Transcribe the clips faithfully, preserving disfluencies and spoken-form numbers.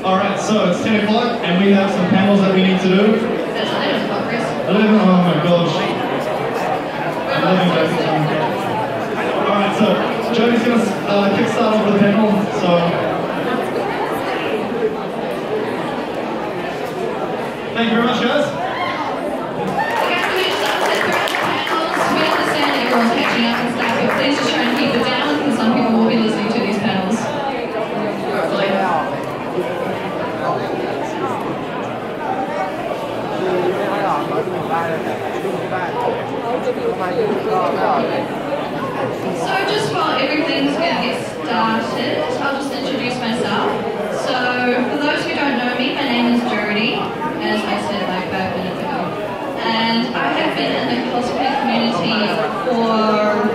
Alright, so it's ten o'clock and we have some panels that we need to do. That's eleven o'clock, Chris. eleven, oh my gosh. eleven graphic time. Alright, so Jody's going to uh, kickstart off the panel, so... Thank you very much, guys. Okay, so we just upset throughout the panels. We understand that everyone's catching up and stuff, but please just try and keep it down because some people will be listening to these panels. Hopefully. So just while everything's going to get started, I'll just introduce myself. So for those who don't know me, my name is Jody, as I said like five minutes ago. And I have been in the cosplay community for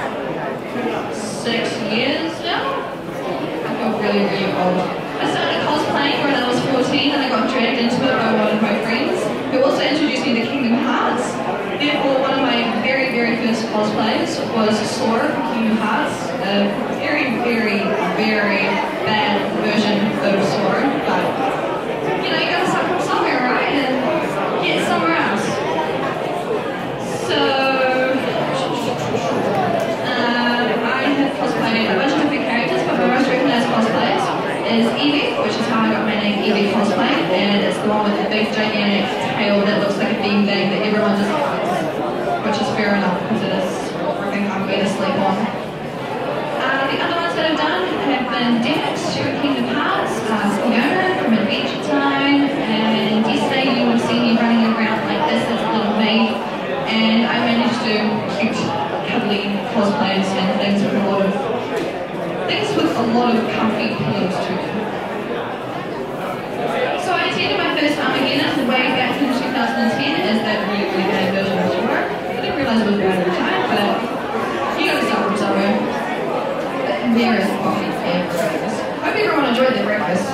six years now. I feel really, really old. I started cosplaying when I was fourteen and I got dragged into it by one of my friends who also introduced me to Kingdom Hearts. Therefore, one of my very, very first cosplays was Sora from Kingdom Hearts. A very, very, very bad version of Sora, but you know, you gotta start from somewhere, right? And get somewhere else. So, um, I have cosplayed a bunch of different characters, but my most recognized cosplays is Eevee, which is how I got my name Eevee Cosplay, and it's the one with the big gigantic tail that looks like a beanbag that everyone just likes, which is fair enough because it is freaking ugly to sleep on. Uh, the other ones that I've done have been Dex from Kingdom Hearts, uh, Fiona from Adventure Time, and yesterday you would have seen me running around like this as a little maid, and I managed to cute, cuddly cosplays and things with a lot of things with a lot of comfy pillows to them. So I attended my first Armageddon way back in two thousand ten as that really, really bad version of Sora. I didn't realise it was bad at the time, but you gotta start from somewhere. There is coffee and breakfast. Hope everyone enjoyed their breakfast.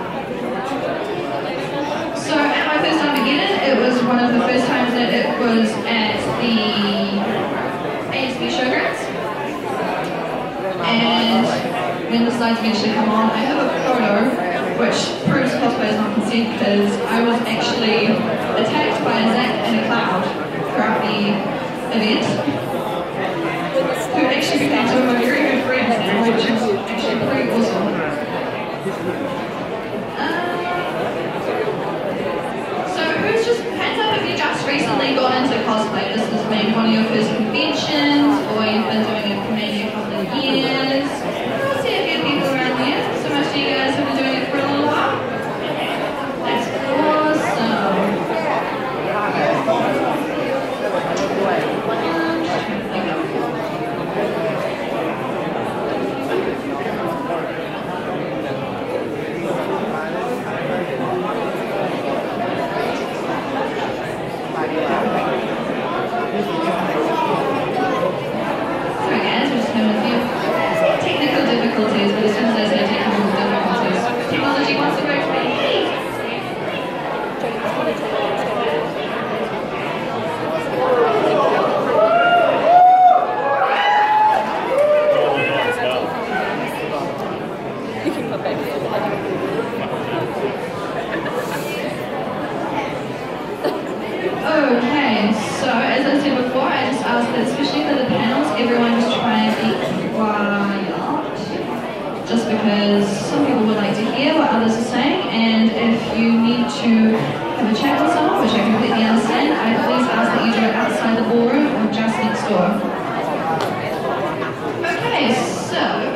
So at my first Armageddon, it was one of the first times that it was at the A S B Showgrounds. And when the slides eventually come on, I have a photo which proves cosplay is not consent because I was actually attacked by a Zack and a Cloud throughout the event, who actually became some of my very good friends now, which is actually pretty awesome. Uh, so who's just, hands up if you just recently got into cosplay? This has been one of your first conventions, or you've been doing it for maybe a couple of years. I see a few people around here, so most of you guys have been doing it for a little while. That's awesome. Sorry guys, we're just having a few technical difficulties, but as soon as I say technical difficulties, technology wants to work for me. Okay, so as I said before, I just asked that especially for the panels, everyone just try and be quiet. Just because some people would like to hear what others are saying, and if you need to have a chat with someone, which I completely understand, I please ask that you do it outside the ballroom or just next door. Okay, so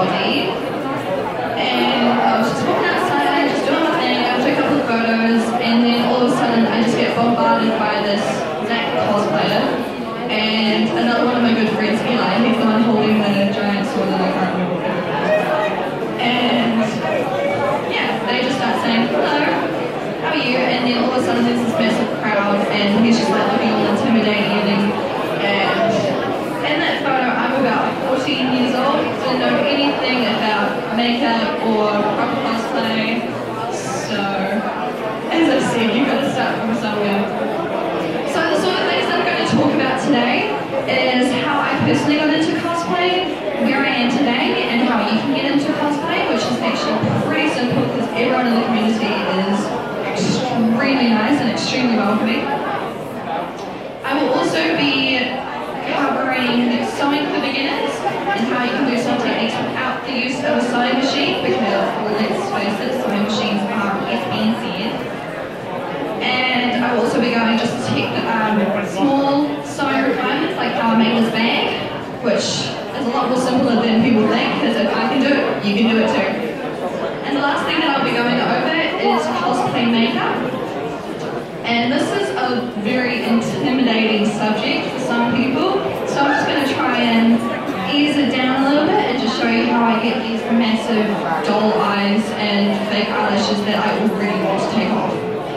body. And I was just walking outside, just doing my thing, I took a couple of photos, and then all of a sudden I just get bombarded by this Zack cosplayer, and another one of my good friends, Eli, he's the one holding the giant sword that I can't remember what it is. And yeah, they just start saying, hello, how are you? And then all of a sudden there's this massive crowd, and he's just like looking all intimidating, and in that photo I'm about fourteen years old, didn't know anything about makeup or proper cosplay, so as I said, you've got to start from somewhere. So the sort of things that I'm going to talk about today is how I personally got into cosplay, where I am today, and how you can get into cosplay, which is actually pretty simple because everyone in the community is extremely nice and extremely welcoming. I will also be covering sewing for beginners and how you can do some techniques without the use of a sewing machine, because let's face it, sewing machines are expensive. And I will also be going just to check um, small sewing requirements, like how I make this bag, which is a lot more simpler than people think, because if I can do it, you can do it too. And the last thing that I'll be going over is cosplay makeup. And this is a very intimidating subject for some people, so I'm just going to try and ease it down a little bit and just show you how I get these massive doll eyes and fake eyelashes that I already want to take off.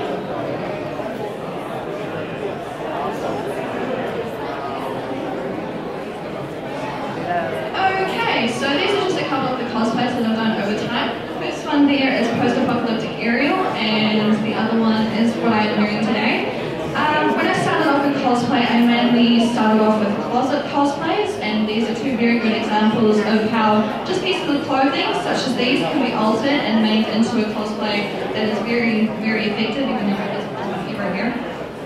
Okay, so these are just a couple of the cosplays that I've done over time. The first one there is Post-Apocalyptic Ariel, and the other one is what I'm wearing today. Um, when I started off with cosplay, I mainly started off with closet cosplays, and these are two very good examples of how just pieces of clothing, such as these, can be altered and made into a cosplay that is very, very effective, even though it is right here.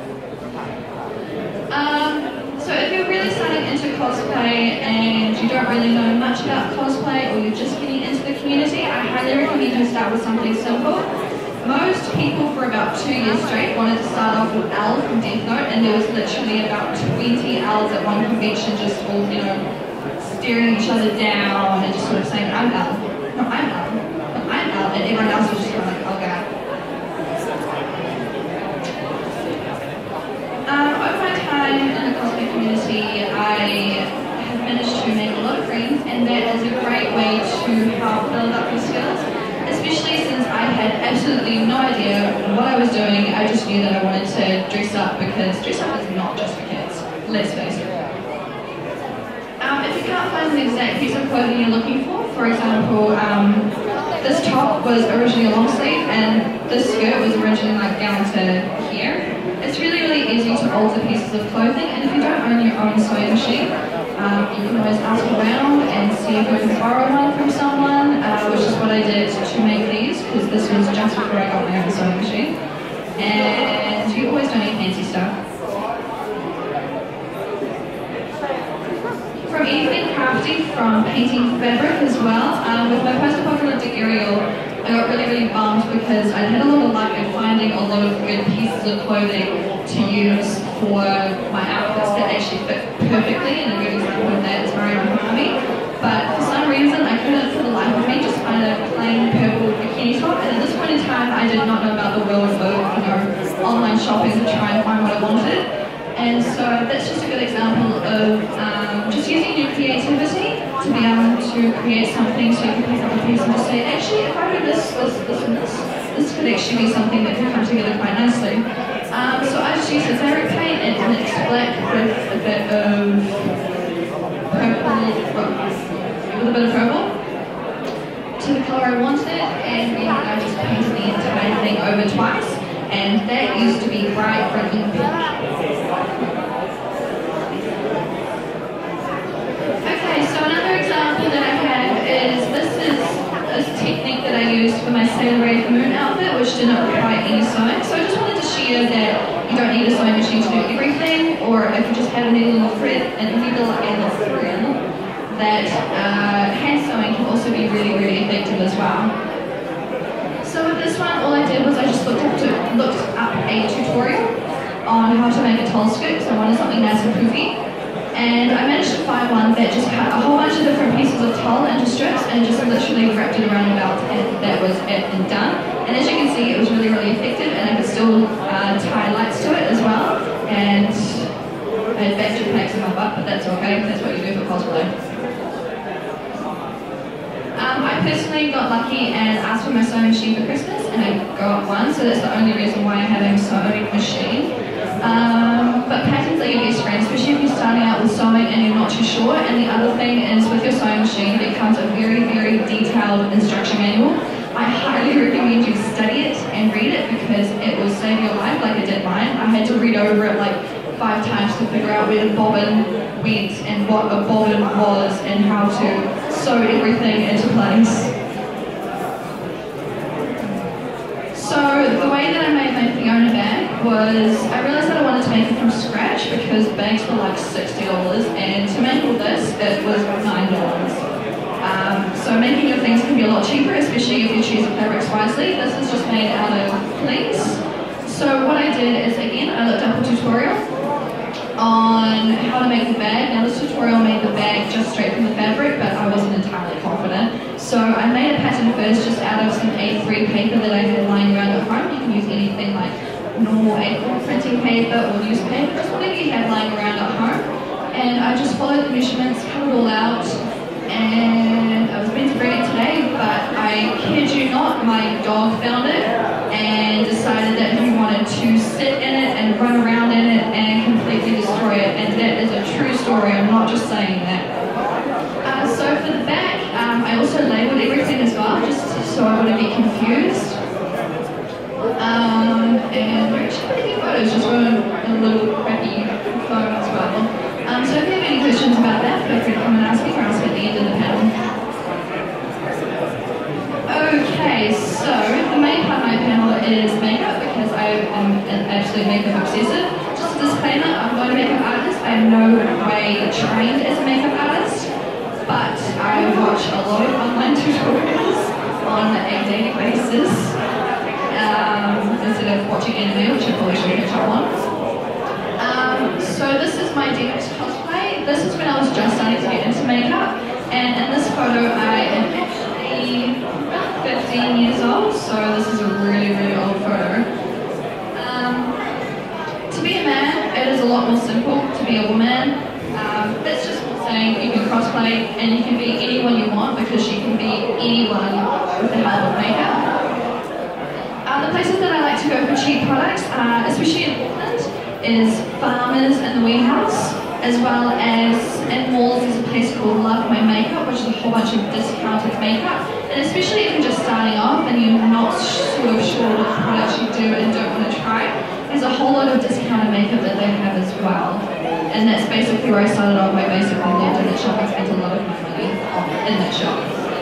Um, so if you're really starting into cosplay and you don't really know much about cosplay, or you're just getting into the community, I highly recommend you start with something simple. Most people for about two years straight wanted to start off with Al from Death Note, and there was literally about twenty Als at one convention just all, you know, staring each other down and just sort of saying, I'm Al, no, I'm Al, no, I'm Al, and everyone else was just kind of like, oh god. Um, over my time in the cosplay community, I have managed to make a lot of friends, and that is a great way to help build up your skills. Especially since I had absolutely no idea what I was doing. I just knew that I wanted to dress up, because dress up is not just for kids, let's face it. Um, if you can't find the exact piece of clothing you're looking for, for example, um, this top was originally a long sleeve, and this skirt was originally like down to here. It's really, really easy to alter pieces of clothing, and if you don't own your own sewing machine, Um, you can always ask around and see if you can borrow one from someone, uh, which is what I did to make these, because this was just before I got my own sewing machine. And you always don't need fancy stuff. From anything crafty, from painting fabric as well. Um, with my Post-Apocalyptic Ariel, I got really, really bummed because I had a lot of luck in finding a lot of good pieces of clothing to use for my outfits that actually fit perfectly, and a good example of that is Mario Murakami. But for some reason, I couldn't for the life of me just find a plain purple bikini top, and at this point in time, I did not know about the world of, you know, online shopping to try and find what I wanted. And so that's just a good example of um, just using your creativity to be able to create something, so you can pick up a piece and just say, actually, if I do this, this, this, and this, this could actually be something that could come together quite nicely. Um, so I just used a fabric paint, and it's black with a bit of purple, with a bit of purple to the colour I wanted, and then I just painted the entire thing over twice, and that used to be bright red and pink. Okay, so another example that I have is this is a technique that I used for my Sailor Ray Moon outfit, which did not require any sewing. So I just wanted to share that you don't need a sewing machine to do everything, or if you just have a needle and a thread, and a needle and a thread, that uh, hand sewing can also be really, really effective as well. So with this one, all I did was I just looked up, to, looked up a tutorial on how to make a tall skirt, because I wanted something nice and poofy. And I managed to find one that just cut a whole bunch of different pieces of towel into strips and just literally wrapped it around the belt, and that was it and done. And as you can see, it was really, really effective, and I could still uh, tie lights to it as well. And I had battery packs in my butt, but that's okay, that's what you do for cosplay. Um, I personally got lucky and asked for my sewing machine for Christmas, and I got one, so that's the only reason why I have a sewing machine. Um, but patterns are your best friend, especially if you're starting out with sewing and you're not too sure. And the other thing is, with your sewing machine, it comes a very, very detailed instruction manual. I highly recommend you study it and read it, because it will save your life like it did mine. I had to read over it like five times to figure out where the bobbin went and what a bobbin was and how to sew everything into place. So the way that I made my Fiona bag was, I realised that I wanted to make it from scratch because bags were like sixty dollars, and to make all this, it was nine dollars. Um, so making your things can be a lot cheaper, especially if you choose the fabrics wisely. This is just made out of fleece. So what I did is, again, I looked up a tutorial on how to make the bag. Now this tutorial made the bag just straight from the fabric, but I wasn't entirely confident. So I made a pattern first just out of some A three paper that I had lying around at home. You can use anything like normal A four printing paper or newspaper, just whatever you have lying around at home. And I just followed the measurements, cut it all out, and I was meant to bring it today, but I kid you not, my dog found it and decided that he wanted to sit in it and run around in it and completely destroy it, and that is a true story, I'm not just saying that. Uh, so for the back, um, I also labelled everything as well, just so I wouldn't be confused. Um, and there are actually pretty good photos, just for a little crappy phone as well. Um, so if you have any questions about that, feel free to come and ask me, or ask at the end of the panel. Okay, so the main part of my panel is makeup, because I am an absolute makeup obsessive. Just a disclaimer, I'm not a makeup artist. I am no way trained as a makeup artist, but I watch a lot of online tutorials on a daily basis, um, instead of watching anime, which I probably should catch up on. Um, so this is my D X cosplay. This is when I was just starting to get into makeup, and in this photo I am actually fifteen years old, so this is a really, really old photo. Um, to be a man, it is a lot more simple to be a woman. Um, it's just saying you can cosplay and you can be anyone you want, because you can be anyone with the help of makeup. Uh, the places that I like to go for cheap products, uh, especially in Auckland, is Farmers and the Warehouse, as well as in malls there's a place called Love My Makeup, which is a whole bunch of discounted makeup. And especially if you're just starting off and you're not sort of sure what products you do and don't want to try, there's a whole lot of discounted makeup that they have as well. And that's basically where I started off. I basically lived in that shop and spent a lot of my money in that shop.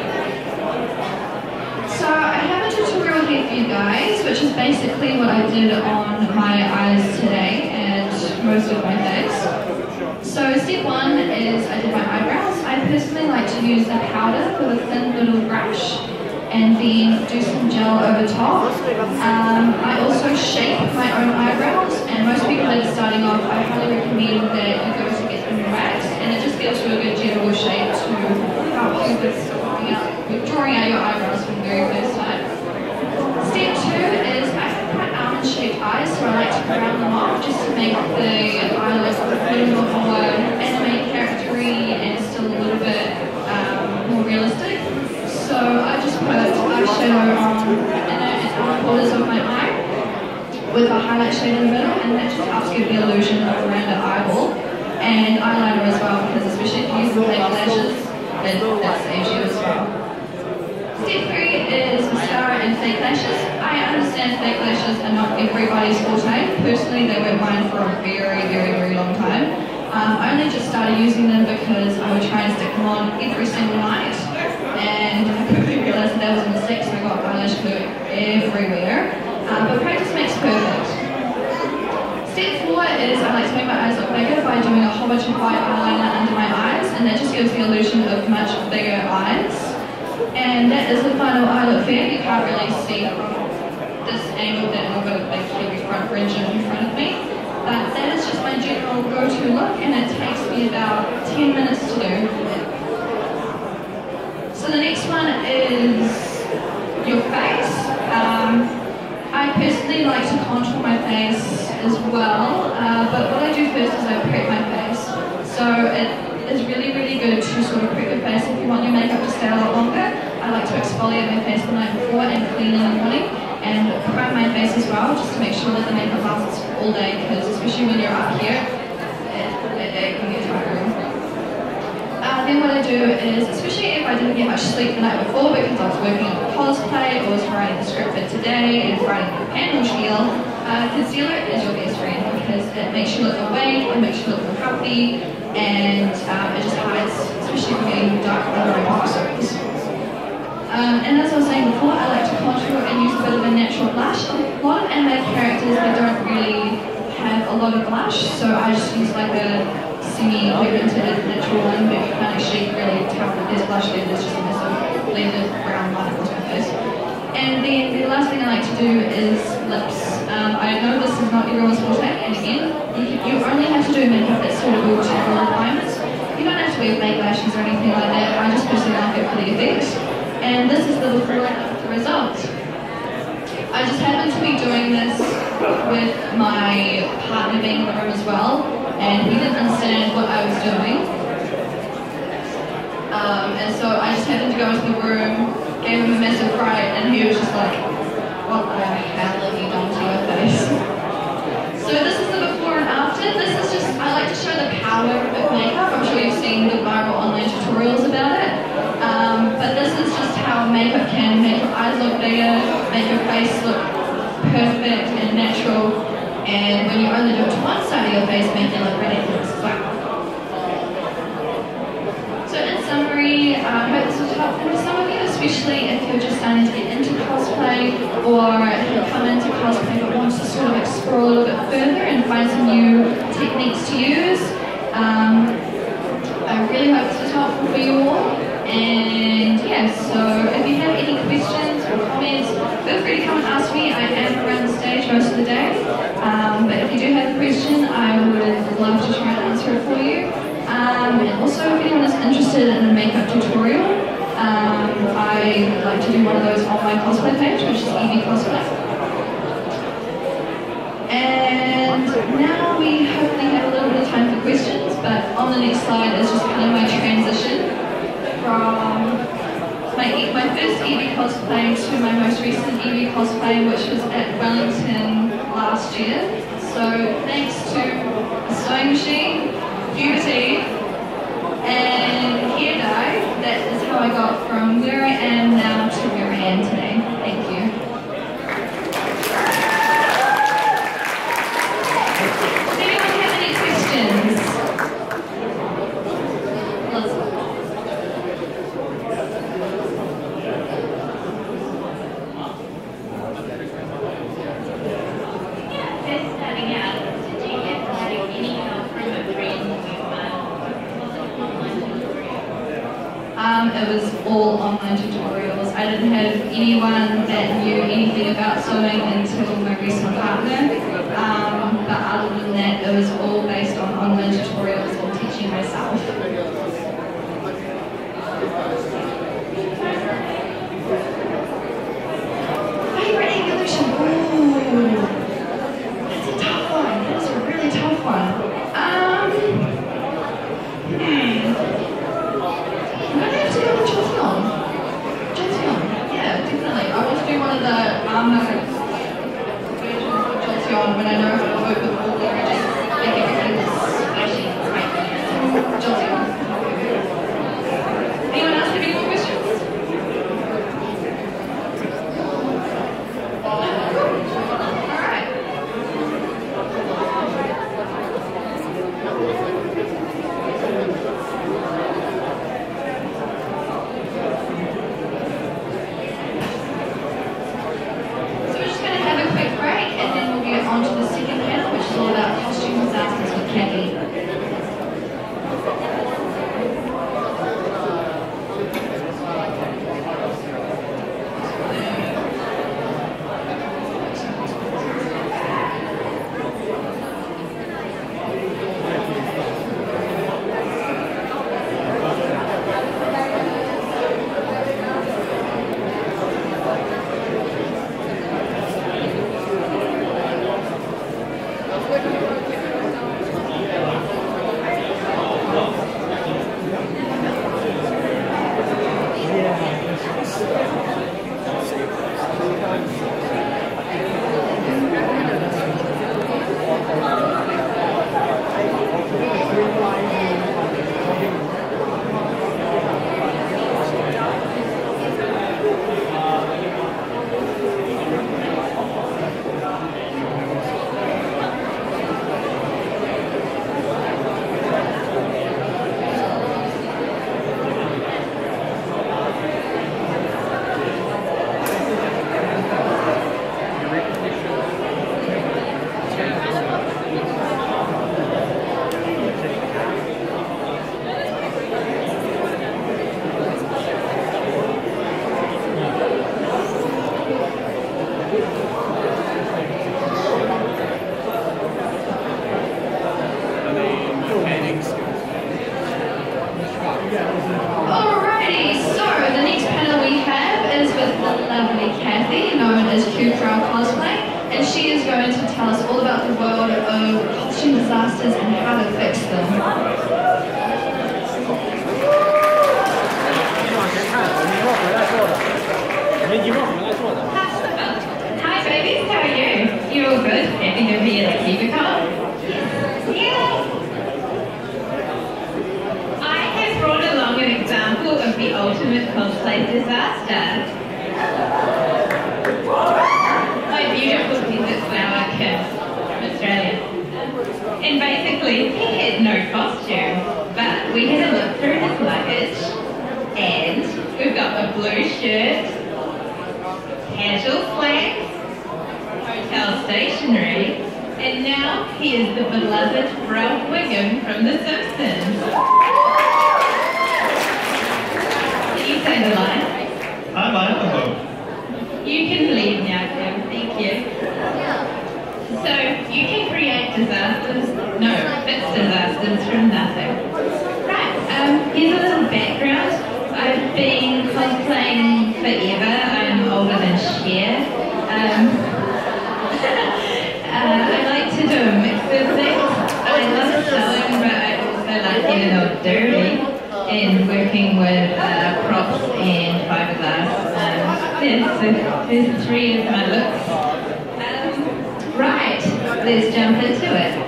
So I have a tutorial here for you guys, which is basically what I did on my eyes today and most of my face. So step one is I did my eyebrows. I personally like to use a powder with a thin little brush and then do some gel over top. Um, I also shape my own eyebrows, and most people that are starting off, I highly recommend that you go to get them waxed, and it just gives you a good general shape to help you with drawing out, with drawing out your eyebrows for the very first time. Step two is I have quite almond-shaped eyes, so I like to round them off just to make the eyelids a little bit more anime character-y and still a little bit um, more realistic. So I just put eyeshadow on the inner and outer corners of my eye with a highlight shade in the middle, and that just helps give the illusion of a rounded eyeball. And eyeliner as well, because especially if you use the fake lashes, then that saves you as well. Step three is mascara and fake lashes. I understand fake lashes are not everybody's forte. Personally, they were mine for a very, very, very long time. Um, I only just started using them because I would try and stick them on every single night, and I quickly realised that that was a mistake, so I got eyelash glue everywhere. Um, but practice makes perfect. Step four is I like to make my eyes look bigger by doing a whole bunch of white eyeliner under my eyes, and that just gives the illusion of much bigger eyes. And that is the final eye look there. You can't really see from this angle that I've got a big heavy front fringe in front of me. But that is just my general go-to look, and it takes me about ten minutes to do. So the next one is your face. Um, I personally like to contour my face as well, uh, but what I do first is I prep my face. So it is really, really good to sort of prep your face if you want your makeup to stay a lot longer. I like to exfoliate my face the night before and clean in the morning, and prime my face as well, just to make sure that the makeup lasts all day, because especially when you're up here, it, it, it can get tiring. Uh, then what I do is, especially if I didn't get much sleep the night before because I was working on the cosplay or was writing the script for today and writing the panel spiel, uh, concealer is your best friend because it makes you look awake, it makes you look more healthy, and um, it just hides, especially from getting dark under eye circles. Um, and as I was saying before, I like to contour and use a bit of a natural blush. A lot of anime characters, they don't really have a lot of blush, so I just use like a semi-pigmented natural one, but you can't actually really tell that there's blush there, there's just a mess of blended brown line across my face. And then the last thing I like to do is lips. Um, I know this is not everyone's forte, and again, you, you only have to do makeup that's suitable to your requirements. You don't have to wear fake lashes or anything like that, I just personally like it for the effect. And this is the before and after result. I just happened to be doing this with my partner being in the room as well, and he didn't understand what I was doing. Um, and so I just happened to go into the room, gave him a massive fright, and he was just like, what the hell have you done to your face? So this is the before and after. This is just, I like to show the power of makeup. I'm sure you've seen the viral online tutorials about it. Um, but this is just how makeup can make your eyes look bigger, make your face look perfect and natural, and when you only do it to one side of your face, make it look ridiculous as well. So in summary, I hope this was helpful to some of you, especially if you're just starting to get into cosplay, or if you come into cosplay but want to sort of explore a little bit further and find some new techniques to use. Um, I really hope this was helpful for you all. And yeah, so if you have any questions or comments, feel free to come and ask me. I am around the stage most of the day. Um, but if you do have a question, I would love to try and answer it for you. Um, and also, if anyone is interested in a makeup tutorial, um, I like to do one of those on my cosplay page, which is Evie Cosplay. And now we hopefully have a little bit of time for questions, but on the next slide is just kind of my transition from my, my first Evie cosplay to my most recent Evie cosplay, which was at Wellington last year. So thanks to a sewing machine, puberty, and hair dye, that is how I got from where I am now to where I am today. Thank you. Does anyone have any questions? Um, it was all online tutorials. I didn't have anyone that knew anything about sewing until my recent partner. Um, but other than that, it was all based on online tutorials and teaching myself. Favorite evolution? Ooh, that's a tough one. That's a really tough one. Um, hmm. I'm gonna have to go with Jolteon. Jolteon, yeah, definitely. I want to do one of the armor versions of Jolteon when I know how to work with all the images, make everything splashy and great. Jolteon. disasters and how to fix them. Hi babies, how are you? You all good? Happy to be at the KiwiCon? Yes. I have brought along an example of the ultimate cosplay disaster. My beautiful desert flower kid from Australia. And basically, he had no costume, but we had a look through his luggage, and we've got a blue shirt, casual slacks, hotel stationery, and now he is the beloved Ralph Wiggum from The Simpsons. Can you say the line? I'm Idaho. You can leave now, Kim. Thank you. So, you can create disasters, no, fix disasters from nothing. Right, um, here's a little background. I've been cosplaying forever. I'm older than Cher. Um, uh, I like to do a mix of things. I love sewing, but I also like getting all dirty and working with uh, props and fiberglass. Um, yeah, so there's three of my looks. Um, right, let's jump into it.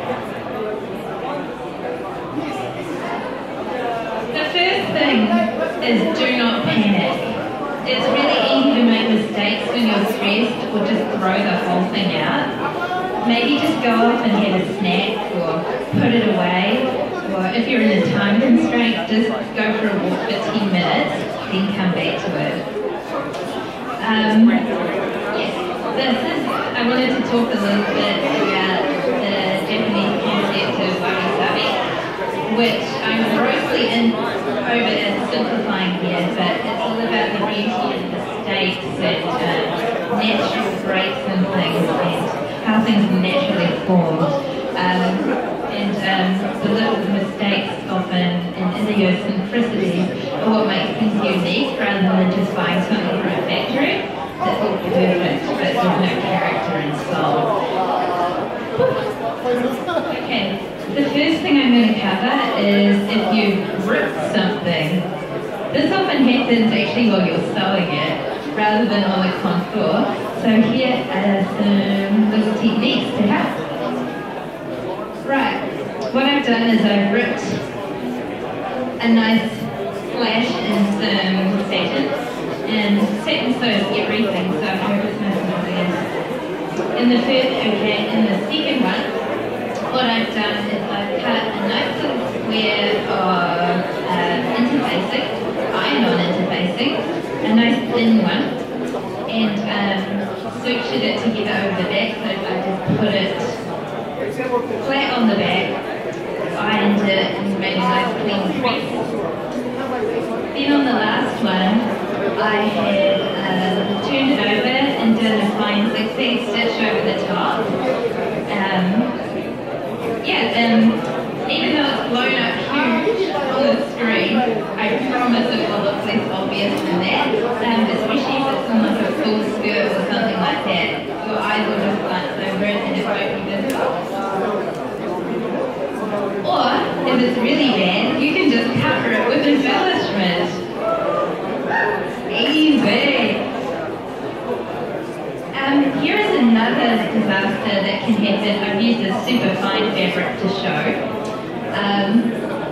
The first thing is do not panic. It's really easy to make mistakes when you're stressed or just throw the whole thing out. Maybe just go off and have a snack or put it away. Or if you're in a time constraint, just go for a walk for ten minutes, then come back to it. Um, yes, this is, I wanted to talk a little bit about the Japanese concept of wabi-sabi, which I'm grossly in, oversimplifying here, but it's all about the beauty and the states and uh, natural breaks and things and how things naturally formed. Um, and um, the little mistakes often and idiosyncrasies are what makes things unique rather than just buying something from a factory that's all perfect but with no character and soul. Okay, the first thing I'm going to cover is if you've ripped something. This often happens actually while you're sewing it rather than on the contour. So here are some little techniques to help. Right, what I've done is I've ripped a nice flash in some satin, and satin sews everything, so I hope it's nice and obvious. In the first, okay, in the second one, what I've done is I've cut a nice little square of uh, interfacing, iron-on interfacing, a nice thin one, and um, sutured it together over the back, so I just put it flat on the back, ironed it and made a nice clean crease. Then on the last one, I had uh, turned it over and done a fine zigzag stitch over the top. Um, yeah, um, even though it's blown up huge on the screen, I promise it will look less obvious than that, um, especially if it's in like a full skirt or something like that. Your eyes will just glance over it and it won't be visible. Or, if it's really bad, you can just cover it with embellishment. Easy. Um, here is another disaster that can happen. I've used a super fine fabric to show. Um,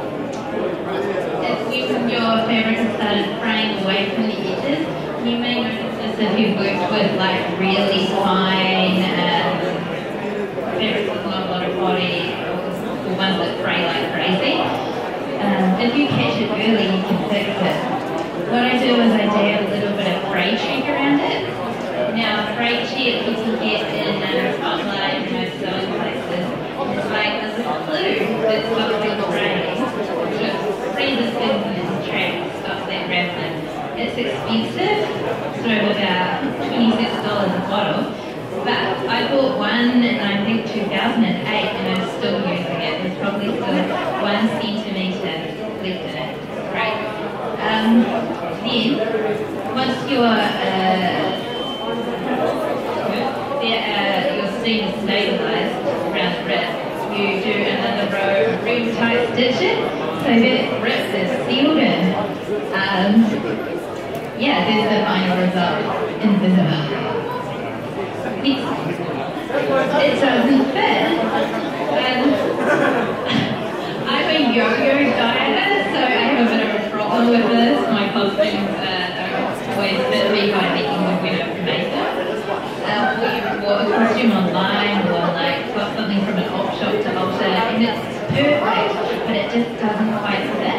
it's when your fabric has started fraying away from the edges. You may notice this if you've worked with like really fine um, fabrics with not a lot of body, the ones that fray like crazy. Um, if you catch it early, you can fix it. What I do is I dab a little bit of fray cheek around it. Now, fray cheek you can get in um, online and most sewing places. It's like a little glue that stops it fraying. Just freezes things in its tracks, stops that rattling. It's expensive, so about twenty-six dollars a bottle. But I bought one in I think two thousand eight and I'm still using it. There's probably still one centimetre left in it. Great. Um, then, once your, uh, the, uh, your seam is stabilised around the wrist, you do another row tight stitch it so that rip is sealed in. Um, yeah, there's the final result invisible. It doesn't fit. And I'm a yo-yo dieter, so I have a bit of a problem with this. My costumes uh, don't always fit me by making them when I make them. Uh, we bought a costume online or like got something from an op shop to alter, and it's perfect, but it just doesn't quite fit.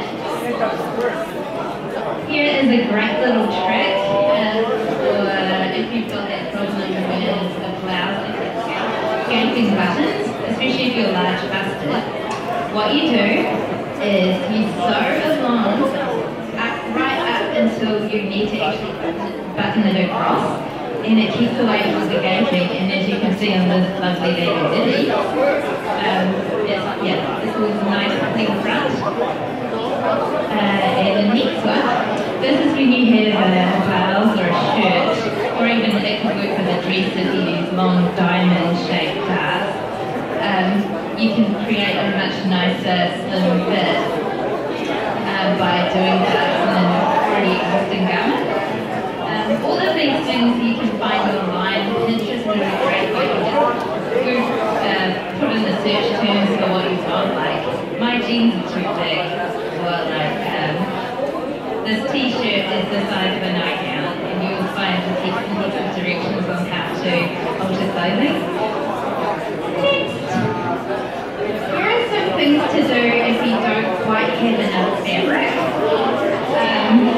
Here is a great little trick uh, for if you've got that problem with a blouse and gaping buttons, especially if you're large busted. What you do is you sew along up, right up until you need to actually button it across, and it keeps away from the gaping. And as you can see on this lovely baby ditty, um, it's, yeah, it's all nice clean front. Uh, and the next one, this is when you have a blouse or a shirt, or even it could work with a dress if you use long diamond-shaped darts. Um, you can create a much nicer slim fit uh, by doing that in a pretty often garment. Um, all of these things you can find online. Pinterest is a great way to just uh, put in the search terms for what you want. Like, my jeans are too big, or like, um, this t-shirt is the size of a nightgown, and you'll find the different directions on how to alter clothing. Next, here are some things to do if you don't quite have enough fabric. Um,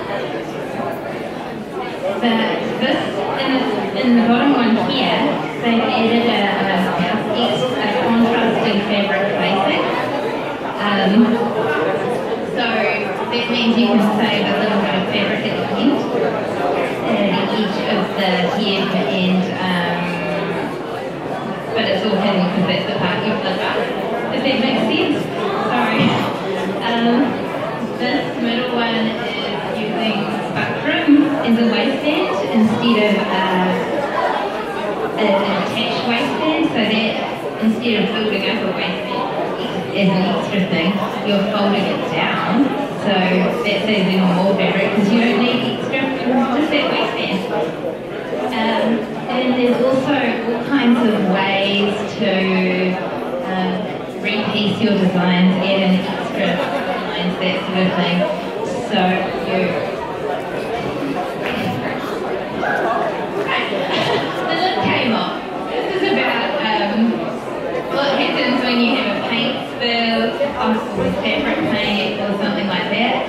but this, in the, in the bottom one here, they've added a, a, a contrasting fabric facing. Um, so that means you can save a little bit of fabric at the end, at each of the head and, um, but it's all hidden because that's the part you flip up. Does that make sense? Sorry. Um, this middle one is using buckram as a waistband instead of uh, an attached waistband, so that instead of building up a waistband as an extra thing, you're folding it down, so that saves even more fabric because you don't need extra, just that waistband. Um, and there's also all kinds of ways to um, repiece your designs, add in extra lines, that sort of thing. So you... the lip came off. This is about um, what happens when you have a paint spill, or fabric paint, or something like that.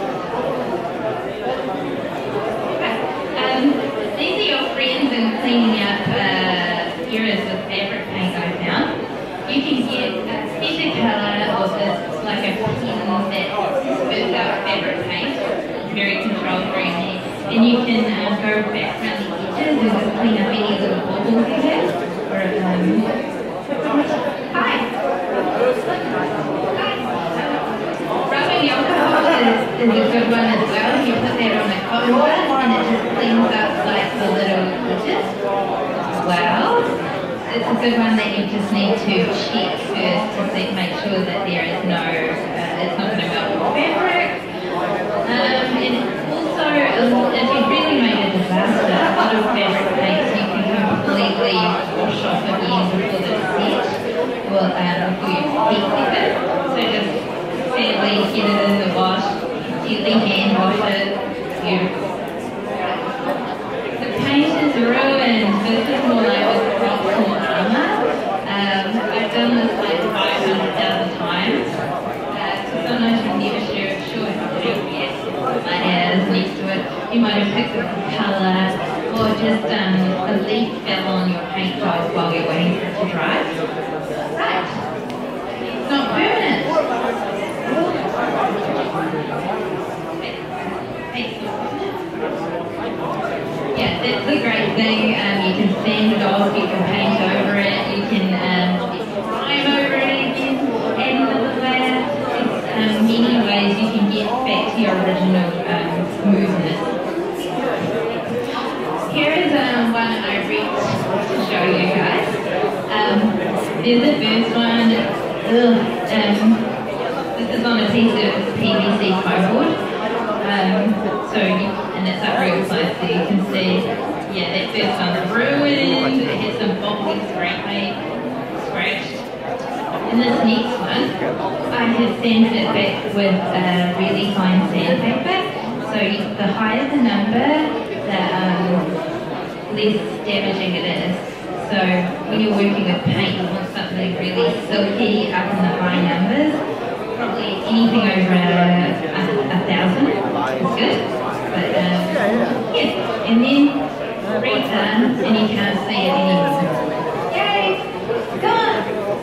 Okay. Um, these are your friends in cleaning up uh, areas of fabric paint I found. You can get a special colour or this, like a pen that spits out fabric paint, very controlled green, and you can uh, go back around the edges and just clean up any little bubbles you have. Or, um, hi! Hi! Rubbing alcohol is, is a good one as well. You put that on the cotton bud and it just cleans up like the little edges. Well, it's a good one that you just need to check first to see, make sure that there is no, uh, it's not going to melt your fabric. Um, and also, if you've really made a disaster, a lot of fabric paints you can completely wash off again before the set, or um, before you heat it. So just sadly get it in the wash, gently hand wash it, beautiful. The paint is ruined. This is more like a crop or armour. Um, I've done this like five hundred thousand times. Uh, sometimes you're never sure, sure how to do it. My hair is next to it. You might have picked up the colour, or just um, a leaf fell on your paint job while you're waiting for it to dry. Right. It's not permanent. Yeah, that's a great thing. Um, you can sand it off, you can paint over it, you can um, prime over it again, add another layer. There's um, many ways you can get back to your original um, smoothness. Here is um, one I reached to show you guys. Um, there's the first one. Ugh, um, on a piece of P V C cardboard. Um, so, and it's up real close so you can see, yeah, that first one's ruined, it has some bobbly scratch, scratched. And this next one, I have sanded it back with a really fine sandpaper. So the higher the number, the um, less damaging it is. So when you're working with paint, you want something really silky up in the high numbers. Probably anything over a, a, a thousand is good. But um, yeah, and then redone, and you can't see it anymore. Yay! Gone!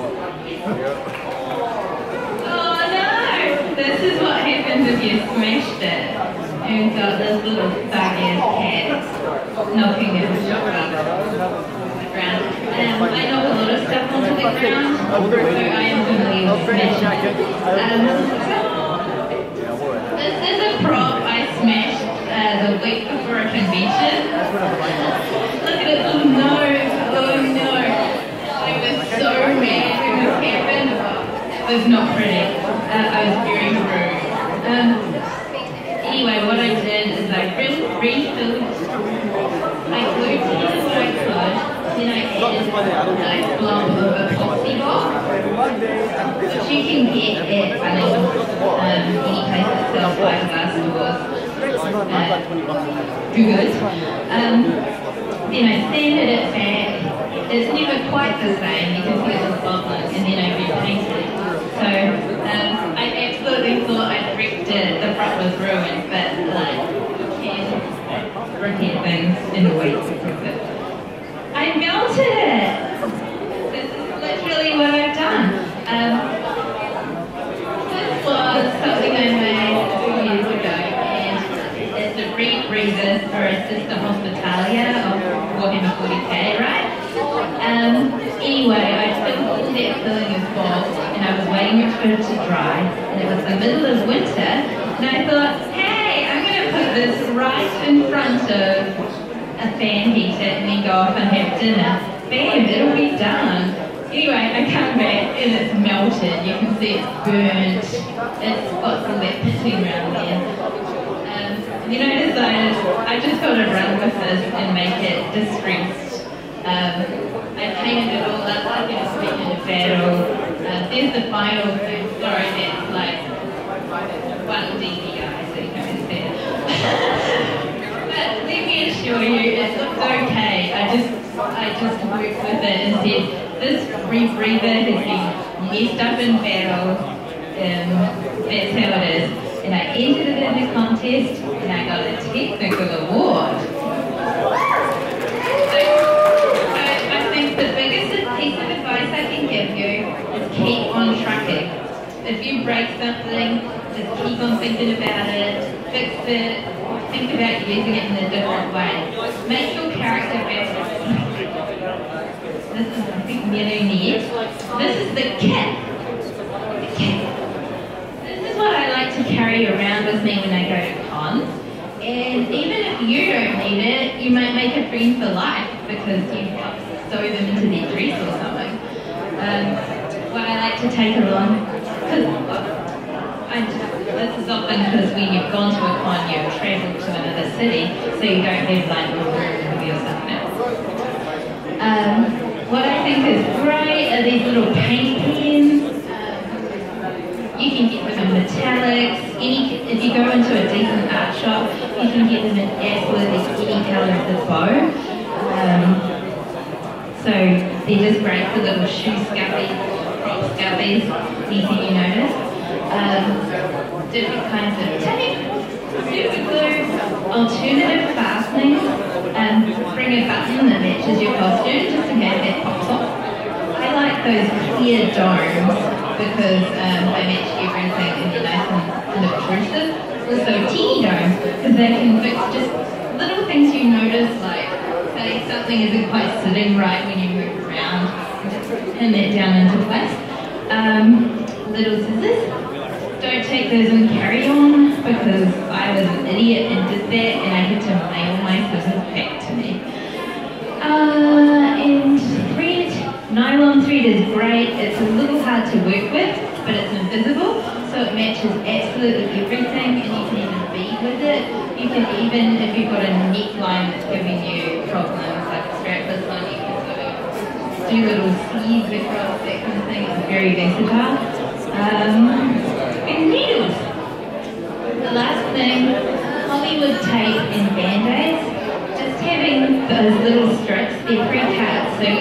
Oh no! This is what happens if you smashed it. And we've got this little buggy cat knocking it on the ground. Um, I knock a lot of stuff onto the ground, so I am familiar with smashing it. Um, this is a prop I smashed uh, the week before a convention. Look at its little nose. Oh no. I was so mad when this happened. It was not pretty. Uh, I was very rude. Um, anyway, what I did is I refilled, I glued together what I could, then I added a nice blob of epoxy block, which you can get at Bunnings, um, any place that sells fiberglass stores. Uh, good. Um, then I sanded it back. It's never quite the same, you can see it was bubbling, and then I repainted it. So um, I absolutely thought I'd wrecked it, the front was ruined, but like, you can repair things in a week. I melted it! This is literally what I've done. Um, this was something I made two years ago, and it's a rebreather for a Sister Hospitalia of Warhammer forty K, right? Um, anyway, I filled all that filling of bulk, and I was waiting for it to dry, and it was the middle of winter, and I thought, hey, I'm going to put this right in front of a fan heater and then go off and have dinner. Bam, it'll be done. Anyway, I come back and it's melted. You can see it's burnt. It's got some wet pitting around there. Um, and then I decided I just got to run with this and make it distressed. Um, I painted it all up like it's been in a battle. Uh, there's the final thing. Sorry, that's like one D V I, so you can't see it. But let me assure you, it looks okay. I just, I just worked with it and said, this rebreather has been messed up in battle. Um, that's how it is. And I entered it in the contest, and I got a technical award. The biggest piece of advice I can give you is keep on trucking. If you break something, just keep on thinking about it, fix it, think about using it in a different way. Make your character better. This is, I think, nearly neat. This is the kit. The kit. This is what I like to carry around with me when I go to cons. And even if you don't need it, you might make a friend for life because you've got sew them into their dress or something. Um, what I like to take along, because this is often because when you've gone to a con, you've travelled to another city, so you don't have like a room with you or something. Um, what I think is great are these little paint pens. Um, you can get them in metallics. Any, if you go into a decent art shop, you can get them in absolutely any colour of the bow. Um, So they're just great for little shoe scubbies, prop scubbies, anything you notice. Um, different kinds of tape, super glue, alternative fastenings, and bring a button that matches your costume just in case that pops off. I like those clear domes because um, they match everything and they're nice and unobtrusive. Also teeny domes because they can fix just little things you notice like say something isn't quite sitting right when you move around and pin that down into place. Um, little scissors. Don't take those in carry-on because I was an idiot and did that and I had to mail my scissors back to me. Uh, and thread. Nylon thread is great. It's a little hard to work with, but it's invisible. So it matches absolutely everything, and you can even bead with it. You can even, if you've got a neckline that's giving you problems, like a strapless one, you can sort of do little sleeves across, that kind of thing. It's very versatile. Um, and needles. The last thing, Hollywood tape and band-aids. Just having those little strips, they're pre-cut, so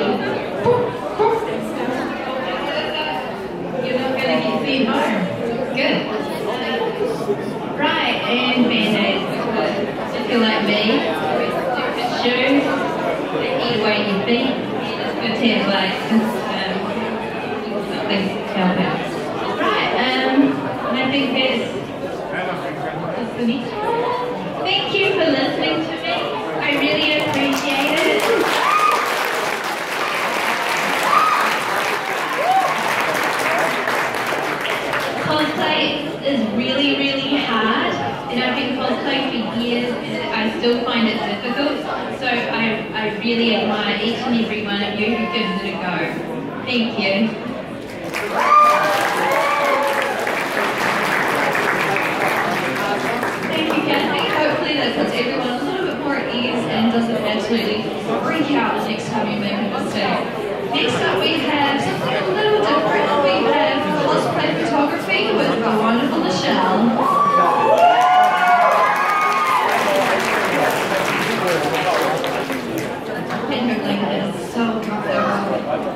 you're not going to get sent home. Good. Right, and band-aids, because if you're like me, stupid shoes, they eat away your feet, and it's good to have like just um, something to help out. Right, um, and I think that's, that's the next one. Thank you for listening to me. I really appreciate it. Cosplay is really, really hard, and I've been cosplaying for years, and I still find it difficult. So I, I really admire each and every one of you who gives it a go. Thank you. Thank you, Kathy. Hopefully that puts everyone a little bit more at ease and doesn't absolutely freak out the next time you make a mistake. Next up we have something a little different. We have cosplay photography with the wonderful Michelle. And her blanket is so comfortable.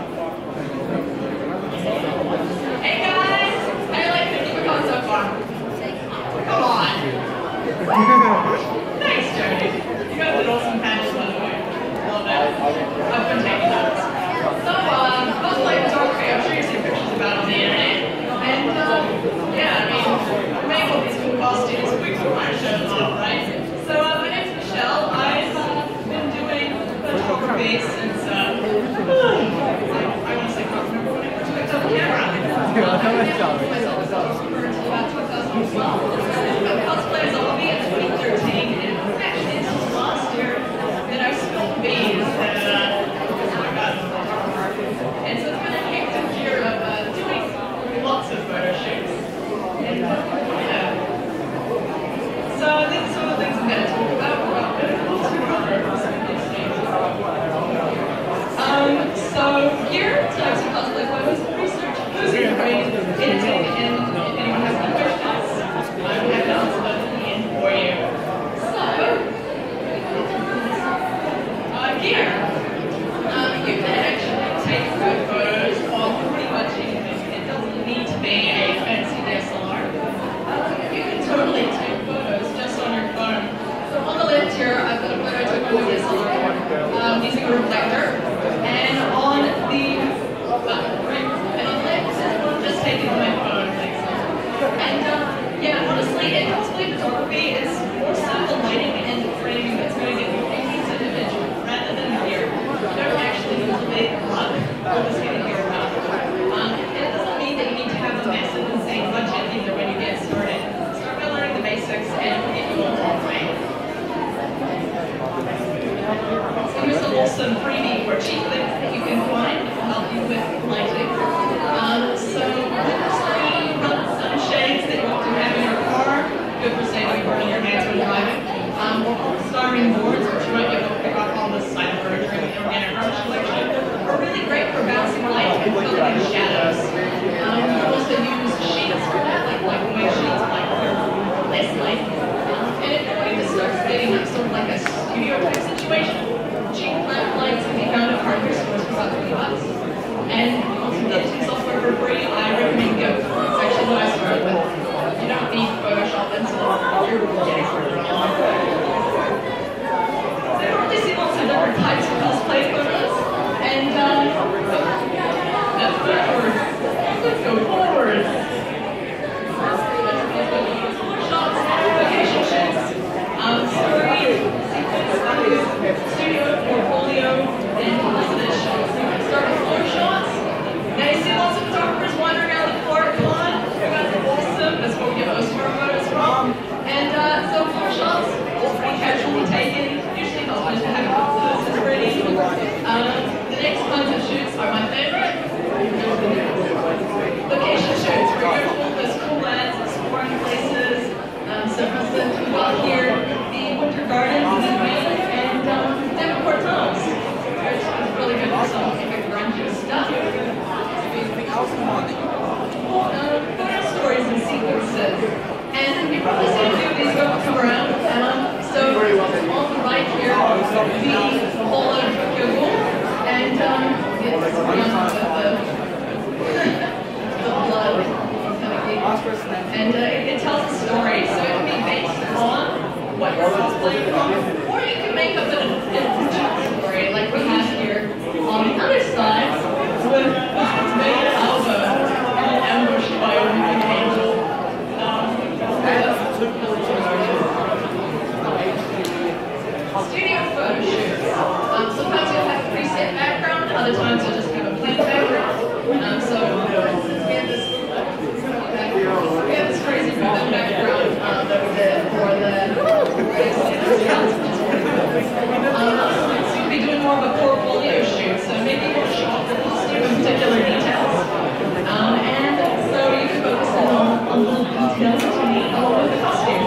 Hey guys! How do you like fifty for going so far? Come on! Thanks, Jody. You guys did awesome panels, by the way. Love it. I've been taking notes. So, uh, cosplay photography, I'm sure you've seen pictures about it on the internet. And, uh, yeah, I mean, we make all these cool costumes, we can want to show them off, right? So, uh, my name's Michelle. I've uh, been doing photography since, uh, I, I want to say, I can't remember when I first picked up a camera. Uh, I never put myself as a photographer until about two thousand twelve. Cosplay as a hobby in twenty thirteen, and it was actually until last year that I spilled beans that, uh, oh my god, and so it's been a hectic year of uh, doing lots of photo shoots. And, uh, yeah. So these are some of the things I'm going to talk about. Well, lots of photos. Um, so here, types of cosplay photos, research, posing, editing, and if anyone has any questions, I'm happy to answer them at the end for you. So, uh, here, um, you can actually take good photos of pretty much anything. It doesn't need to be a fancy D S L R. Uh, you can totally take photos just on your phone. So on the left here, I've got a photo I took with a D S L R um, using a reflector, and on the uh, right, and on the left, this is one just taken on my phone. And uh, yeah, honestly, in cosplay photography, it's more so the lighting and the framing that's going to get you a decent image rather than the gear. You don't actually use a big plug for this kind of gear around. Um, and it doesn't mean that you need to have a massive, insane budget either when you get started. Start by learning the basics and get you on the way. So here's a awesome freebie for cheap things that you can find that will help you with lighting. Um, so three sunshades that you often have in your car, good for saving burning your hands when driving. Um, styrene boards, which you might be able to pick up on the side of furniture in the organic rubbish collection, are really great for bouncing light and filling in shadows. Um, you can also use sheets for that, like black and white sheets, like less light. Um, and if you're going to start getting up sort of like a studio type situation, cheap flat lights can be found at hardware stores for about twenty bucks. And also editing software for free, I recommend Go. It's actually what I started with. You don't need Photoshop until you're getting started on it. So I've already seen lots of different types of cosplay photos. And um, that's backwards. Let's go forward. Shots, vacation shoots, um, story, sequence, studio, portfolio, and positive shots. So you can start with floor shots. Now you see lots shoots. Um, sometimes you'll have a preset background, other times you'll just have a plain background. Um, so we have this, we have this crazy rhythm background um, that we did for the um, so you'll be doing more of a portfolio shoot, so maybe you want to show off the costume in particular details. Um, and so you can focus on a little details that you need along with the costume.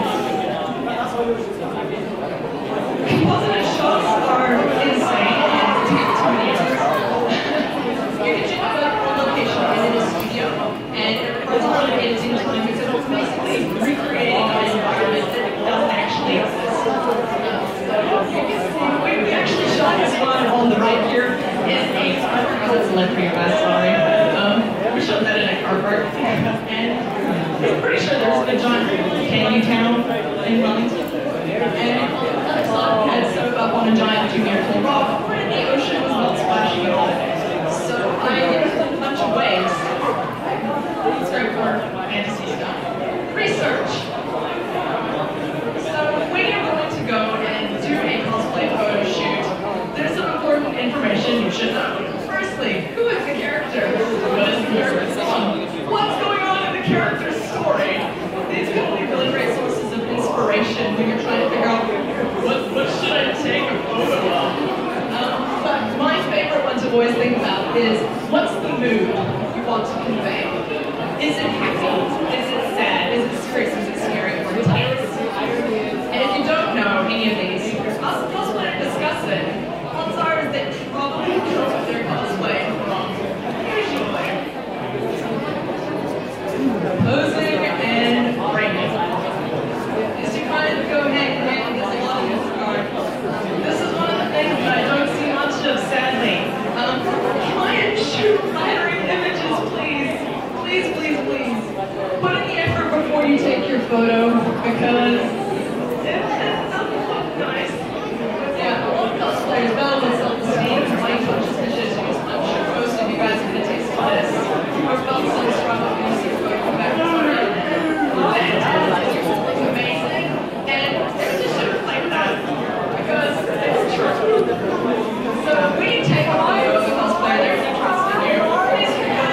Compositive shots are insane and take two minutes. You can shoot both on location and in a studio, and it requires a lot of editing time because it's basically recreating an environment that doesn't actually exist. Um, we, we actually shot this one on the right here in a, I forgot it's left for you guys, sorry. Um, we shot that in a car park, and I'm pretty sure there's a giant candy town in Wellington. And on the other side, we had soap up on a giant junior pool rock, but in the ocean was not splashing at all. So I used a bunch of waves. It's great for fantasy stuff. Research. So when you're going to go and do a cosplay photo shoot, there's some important information you should know. Firstly, who is the character? What is the character's song? What's going on in the character's story? These can be really great sources of inspiration when you're trying to figure out what, what should I take a photo of. Um, but my favorite one to always think about is what's the mood you want to convey? Is it happy? Is it sad? Is it serious? Is it scary? Or tense? And if you don't know any of these, us cosplayers discuss it. Odds are is that you probably know what they're cosplaying from. Usually. Posing and framing. Is to kind of go hand in hand with a lot of this regard. This is one of the things that I don't see much of, sadly. Um, try and shoot flattering images, please. Please, please, please. Put in the effort before you take your photo, because it, it doesn't look nice. Yeah, a lot of cosplayers battle with self-esteem and body conscious issues. I'm sure most of you guys are going to taste this. Or felt some struggle when you see a photo come back from it. Fantastic. It looks amazing. And there's a shoot like that, because it's true. So when you take a photo of a cosplayer, there's interest in you. Please forget.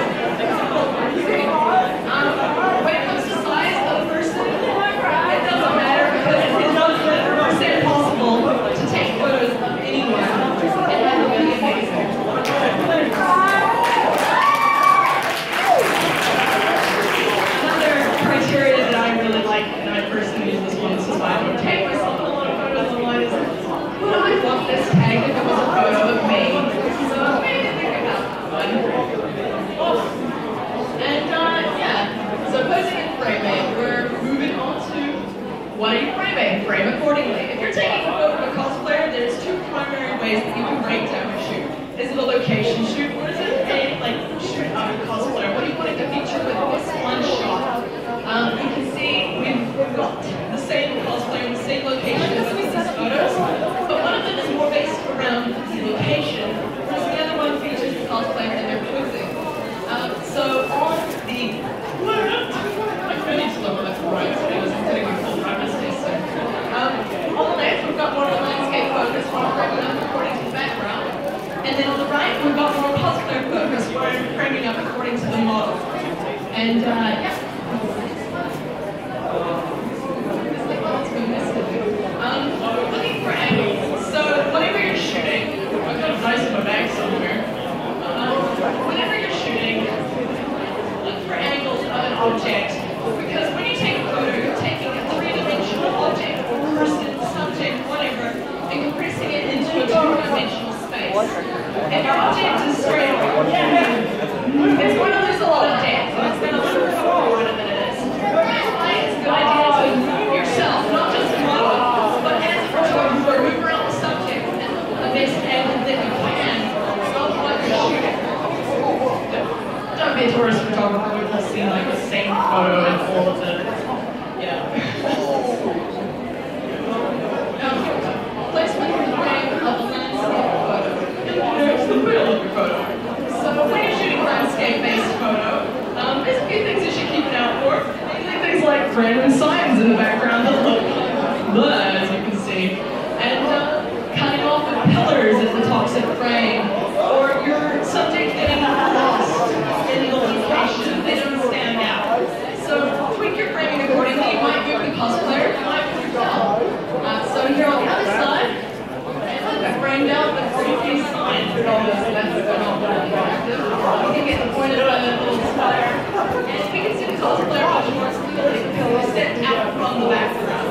Um, when it comes to size of a person, it doesn't matter because it's not one hundred percent possible to take photos of anyone and have it really amazing. Another criteria that I really like, and I personally use this one, this is why I would take myself in a lot of photos online, is would I want this tag if it was a photo of me? So maybe think about that one. And uh, yeah, so posing and framing, we're moving on to what are you framing? Frame accordingly. If you're taking a photo of a cosplayer, there's two primary ways that you can break down a shoot. Is it a location shoot, or is it a like shoot of a cosplayer? What do you want it to feature with this one shot? Um, you can see we've got the same cosplayer in the same location as these photos, but one of them is more based around the location, whereas the other one features the cosplayer and their posing. Um, so on the left, I really need to look left and right because I'm getting my full premise here soon. Um, on the left, we've got more of a landscape focus, one framing up according to the background. And then on the right, we've got more cosplayer focus, where I'm framing up according to the model. And uh, yeah. Um, looking for angles. So whenever you're shooting, I've got a dice in my bag somewhere. Um, whenever you're shooting, look for angles of an object, because when you take a photo, you're taking a three-dimensional object, or person, subject, whatever, and compressing it into a two-dimensional space. If your object is straight on, it's going to lose a lot of depth, and it's going to look wider than it is. That's why it's a good idea to move yourself, not just the model, but as a photographer, move around the subject and look at the best angle that you can of what you're shooting. Don't be a tourist photographer, we've all seen like the same photo and all of the, yeah. Now, placement of the frame of a landscape photo. It's the middle of your photo. So when you're shooting a landscape-based photo, um, there's a few things you should keep an eye out for. Usually things like random signs in the background that look like blood, as you can see. And uh, cutting off the opposite frame, or your subject getting lost in the location. They don't stand out. So tweak your framing accordingly. You might move the cosplayer, you might move yourself. Uh, so here on the other side, I framed out the three-piece sign for all this. That's not interactive. You can get the point of the little spire. And we can see the cosplayer much more clearly because we step out from the background.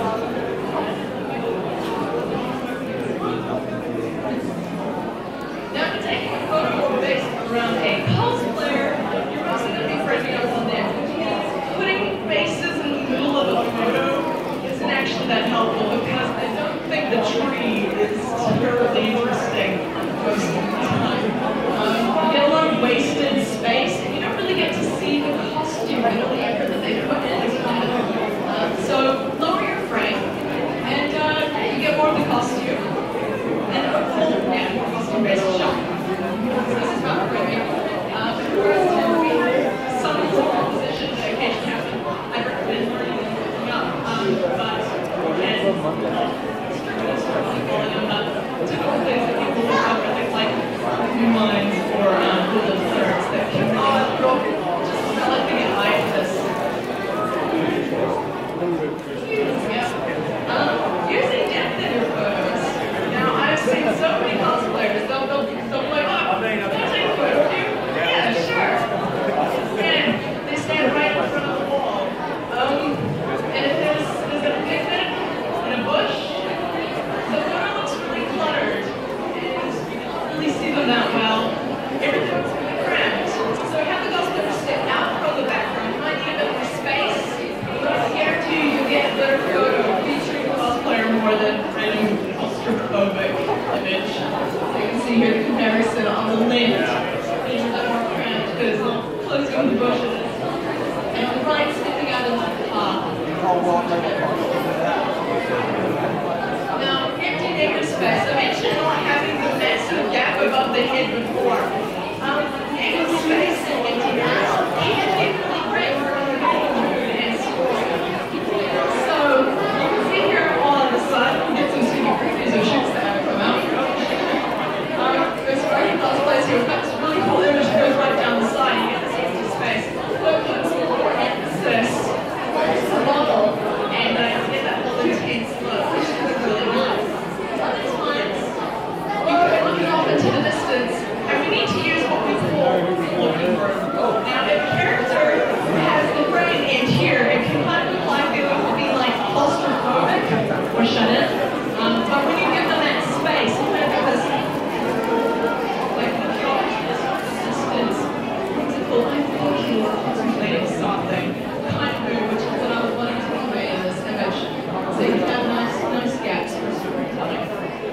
Now to take a photo based around a cosplayer, you're mostly going to be framing up on them. Putting faces in the middle of a photo isn't actually that helpful because I don't think the tree is terribly interesting most of the time. Um, you get a lot of wasted space and you don't really get to see the costume and the effort that they put in. Uh, so lower your frame and uh, you get more of the costume and a full, yeah, more costume-based shot. So this is about framing. Uh, but first, we have some of the compositions that occasionally happen. I recommend learning and looking up, um, but again, typical things that people look up are things like new lines or um, little blurs that can uh, just develop and hide this. Yeah. Um, using depth in your photos. Now, I've seen so many cosplayers, they'll, they'll, they'll play, oh, can I take a photo of you? Yeah, sure. And they stand right in front of the wall. Um, and if there's, there's a picnic in a bush, the photo looks really cluttered, and you can't really see them that well. Everything's really cramped. So have the cosplayer step out from the background. You might need a bit more space, but I guarantee you you'll get a better photo featuring the cosplayer more than random claustrophobic image. So you can see here the comparison on the left. It's a bit more cramped because it's closing on the bushes. And on the right, stepping out into the path. Now, empty negative space. I mentioned not having the massive gap above the head before. Um, negative space and emptiness can be really great for creating mood and story. So, you can see here on the side, you can get some super previews of shoots that have come out. Um, there's already cosplays here. That's a really cool image that goes right down the side. You get this empty space. But puts more emphasis on the model and uh, you get that whole intense look, which is really nice. Other times, you could be looking off into the distance, and we need to use what we call looking for. Now, if a character has the frame end here, it can kind of look like they would be like claustrophobic or shut in. Um, but when you give them that space, it kind of gives us like the job distance. It's a cool, I think he's contemplating something. Kind of mood, which is what I was wanting to convey in this image. So you can have nice, nice gaps for storytelling.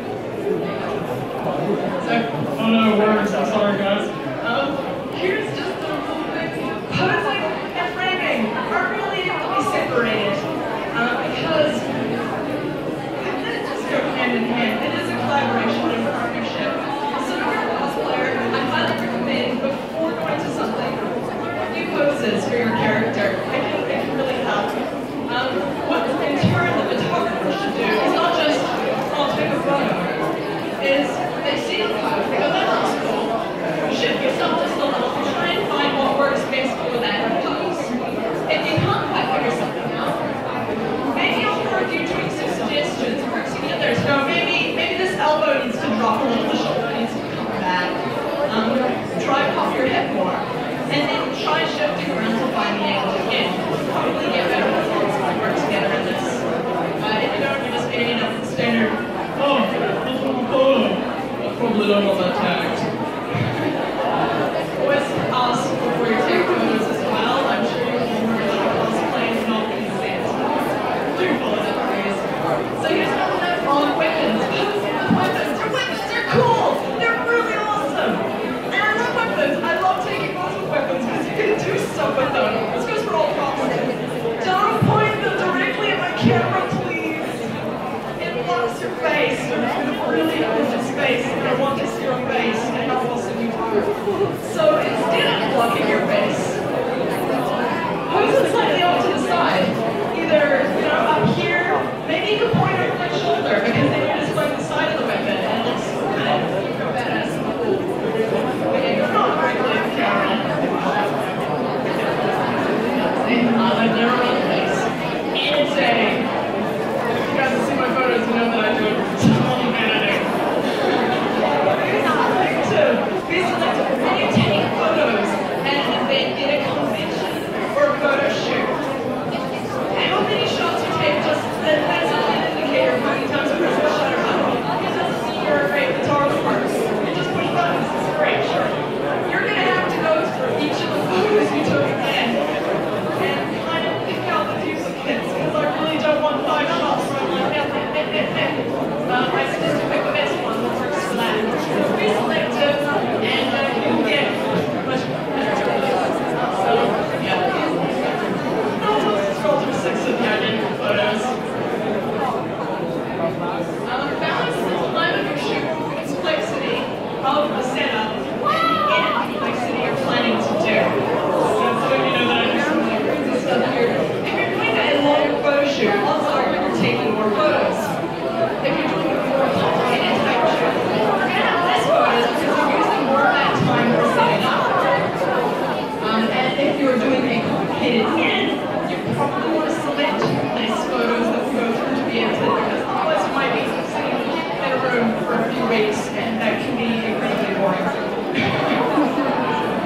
So, Oh no, words, I'm sorry guys. um, here's just a little bit. Posing and framing are really able to be separated uh, because they just go hand in hand. It is a collaboration and a partnership. So if you're a cosplayer, I highly recommend before going to something, do poses for your character. It can, it can really help. Um, what in turn the photographer should do is not just, I'll take a photo, is they see the photo, they go, that looks cool. Shift yourself just a little, try and find what works best for that pose. If you can't quite figure something out, maybe offer a few tweaks or suggestions, work together. So maybe, maybe this elbow needs to drop a little, the shoulder needs to come back. Um, try to pop your head more. And then try shifting around to find the angle again. Probably get better results if we work together in this. Uh, if you don't, you're just getting enough standard, oh, oh, I'll probably don't want that tagged. Always ask before you take photos as well. I'm sure you'll remember that cosplay is not consent. Do follow that phrase. So here's another note on weapons. Posing with weapons. Your weapons are cool. They're really awesome. And I love weapons. I love taking photos with weapons because you can do stuff with them. This goes for all props. Don't point them directly at my camera, please. It blocks your face. It's really open space. I don't want to see your face.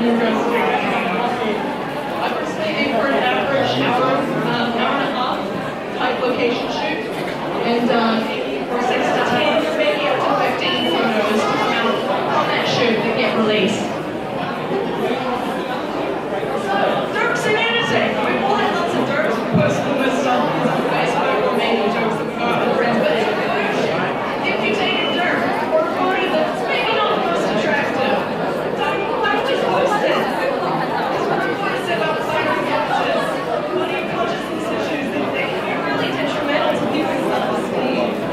University. I was aiming for an average hour, um, hour and a half type location shoot, and um, six to ten, maybe up to fifteen photos to come out on that shoot that get released. So, Dirk's immunity. We've all had lots of Dirks. We post them with stuff on Facebook or maybe jokes that we got with friends, but if you take a Dirk or a photo that's maybe not the most attractive, don't like just post it. Because what I'm going to say about body conscious, body consciousness issues, they can be really detrimental to people's self-esteem.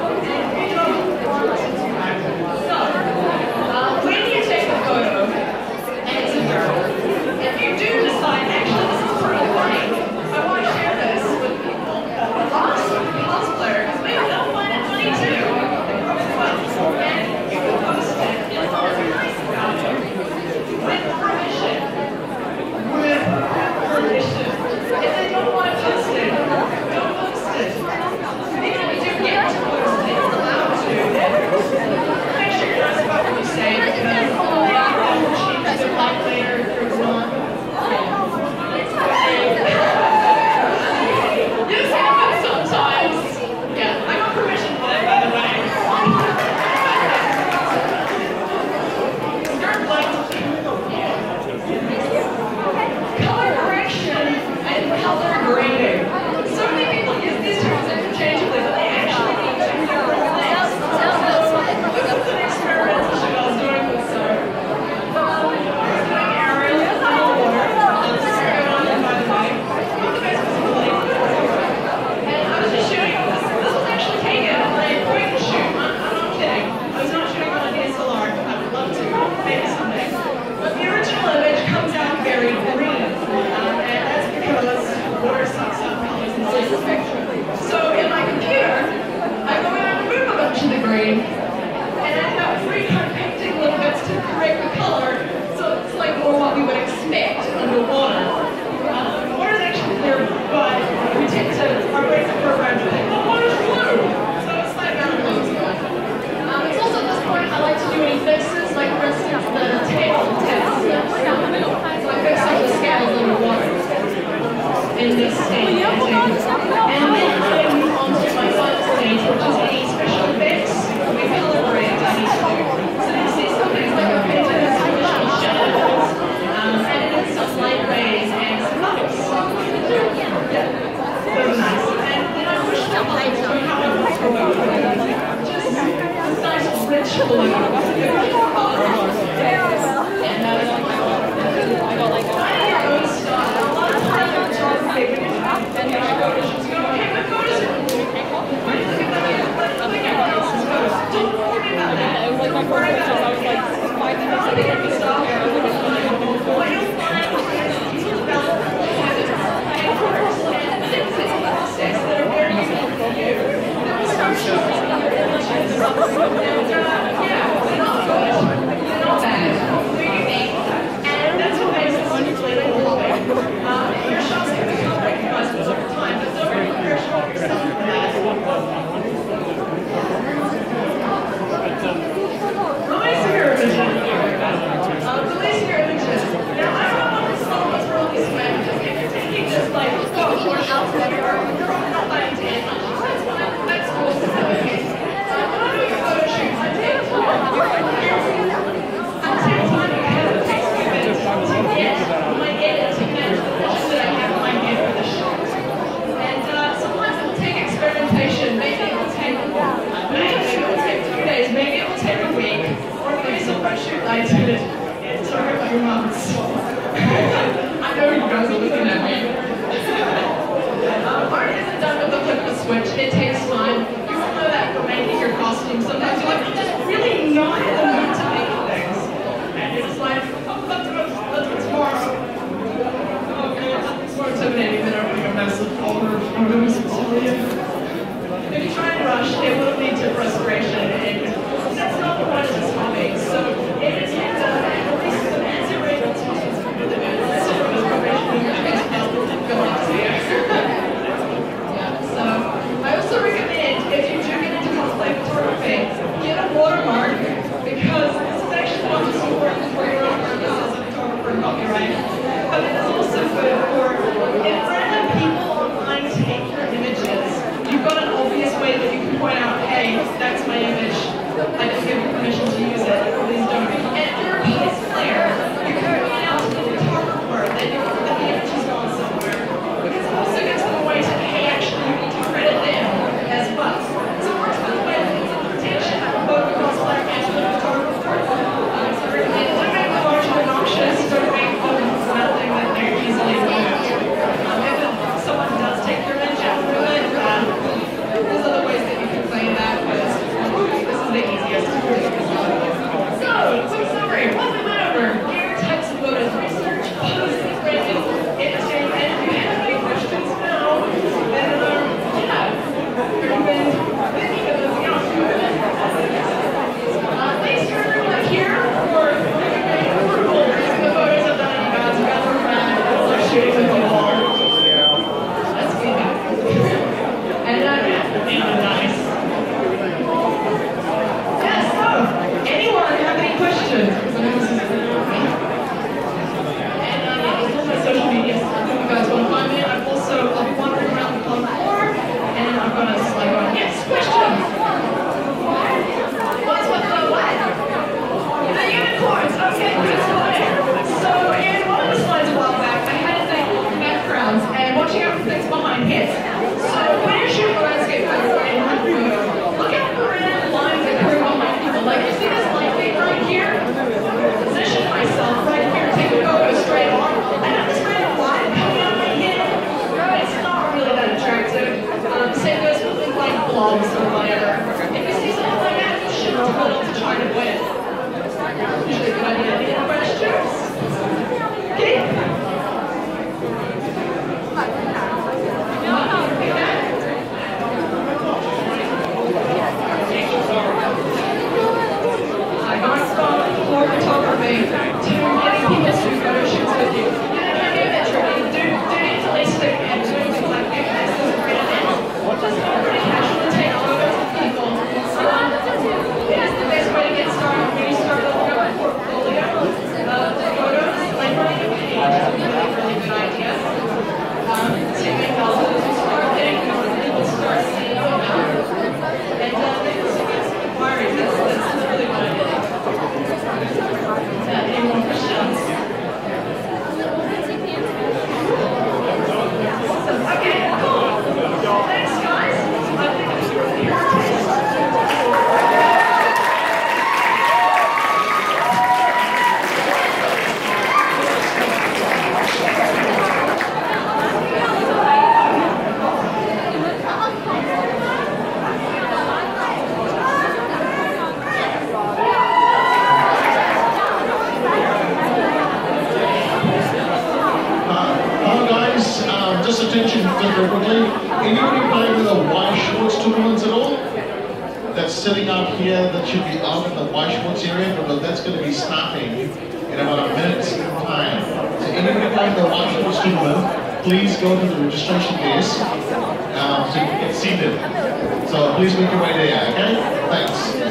sitting up here that should be out in the washboards area because that's going to be starting in about a minute's time. So anybody going to the washboards tournament, please go to the registration desk um, to get seated. So please make your way there, okay? Thanks.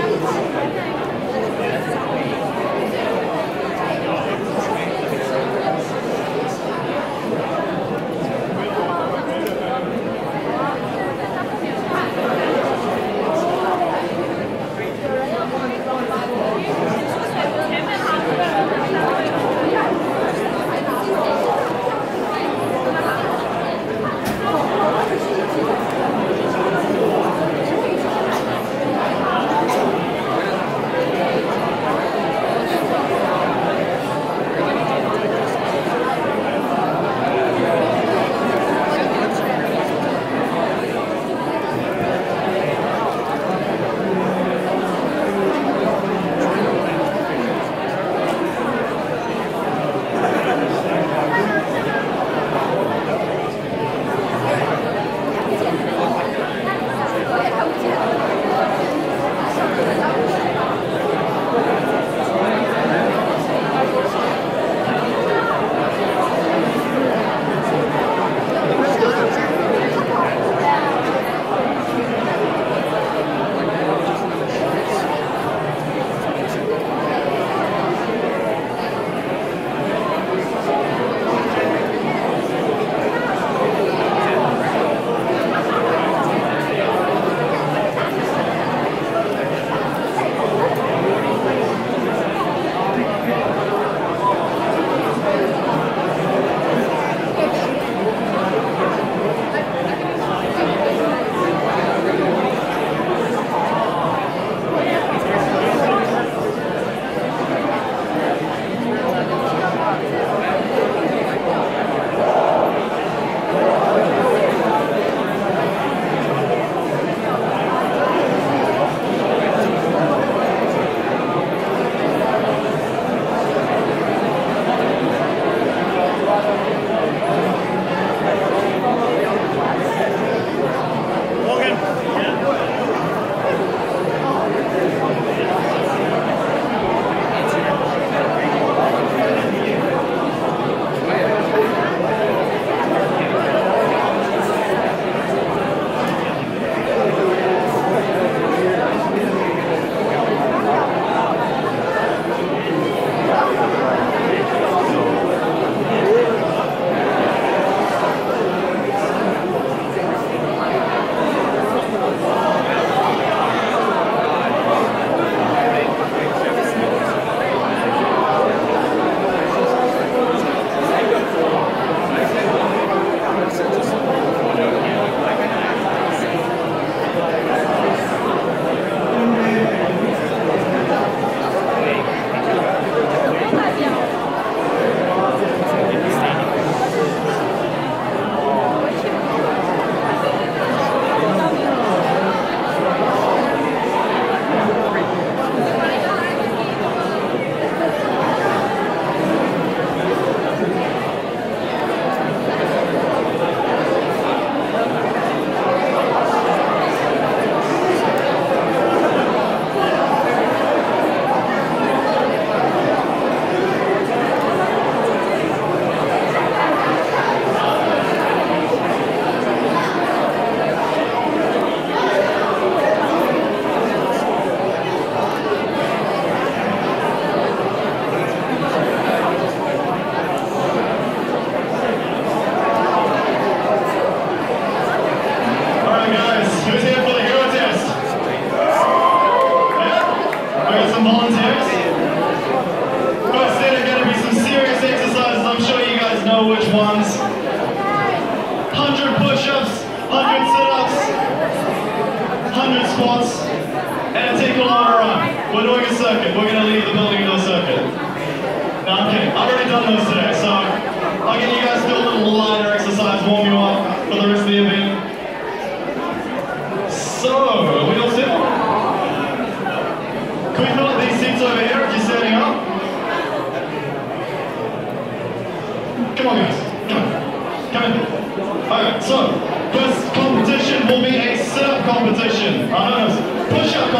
We're doing a circuit. We're going to leave the building into a circuit. No, I'm kidding. I've already done those today, so I'll get you guys to do a little lighter exercise, warm you up for the rest of the event. So, are we all set? Can we fill up these seats over here if you're standing up? Come on, guys. Come on. Come in. Alright, so, first competition will be a sit-up competition. I know, push-up.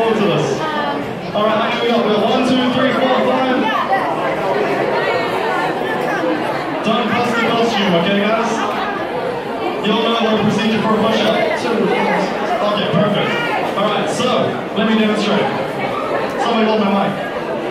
talk to us. All right, how many we got? We got one, two, three, four, five. Don't bust the costume, okay, guys? You all know the procedure for a push-up? Okay, perfect. All right, so let me demonstrate. Somebody hold my mic.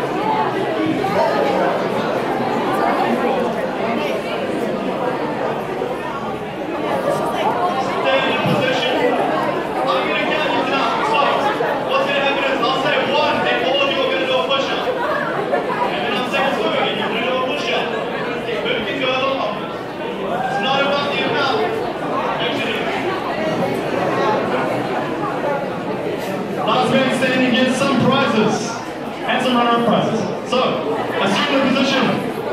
Last man standing gets some prizes and some runner-up prizes. So, assume the position.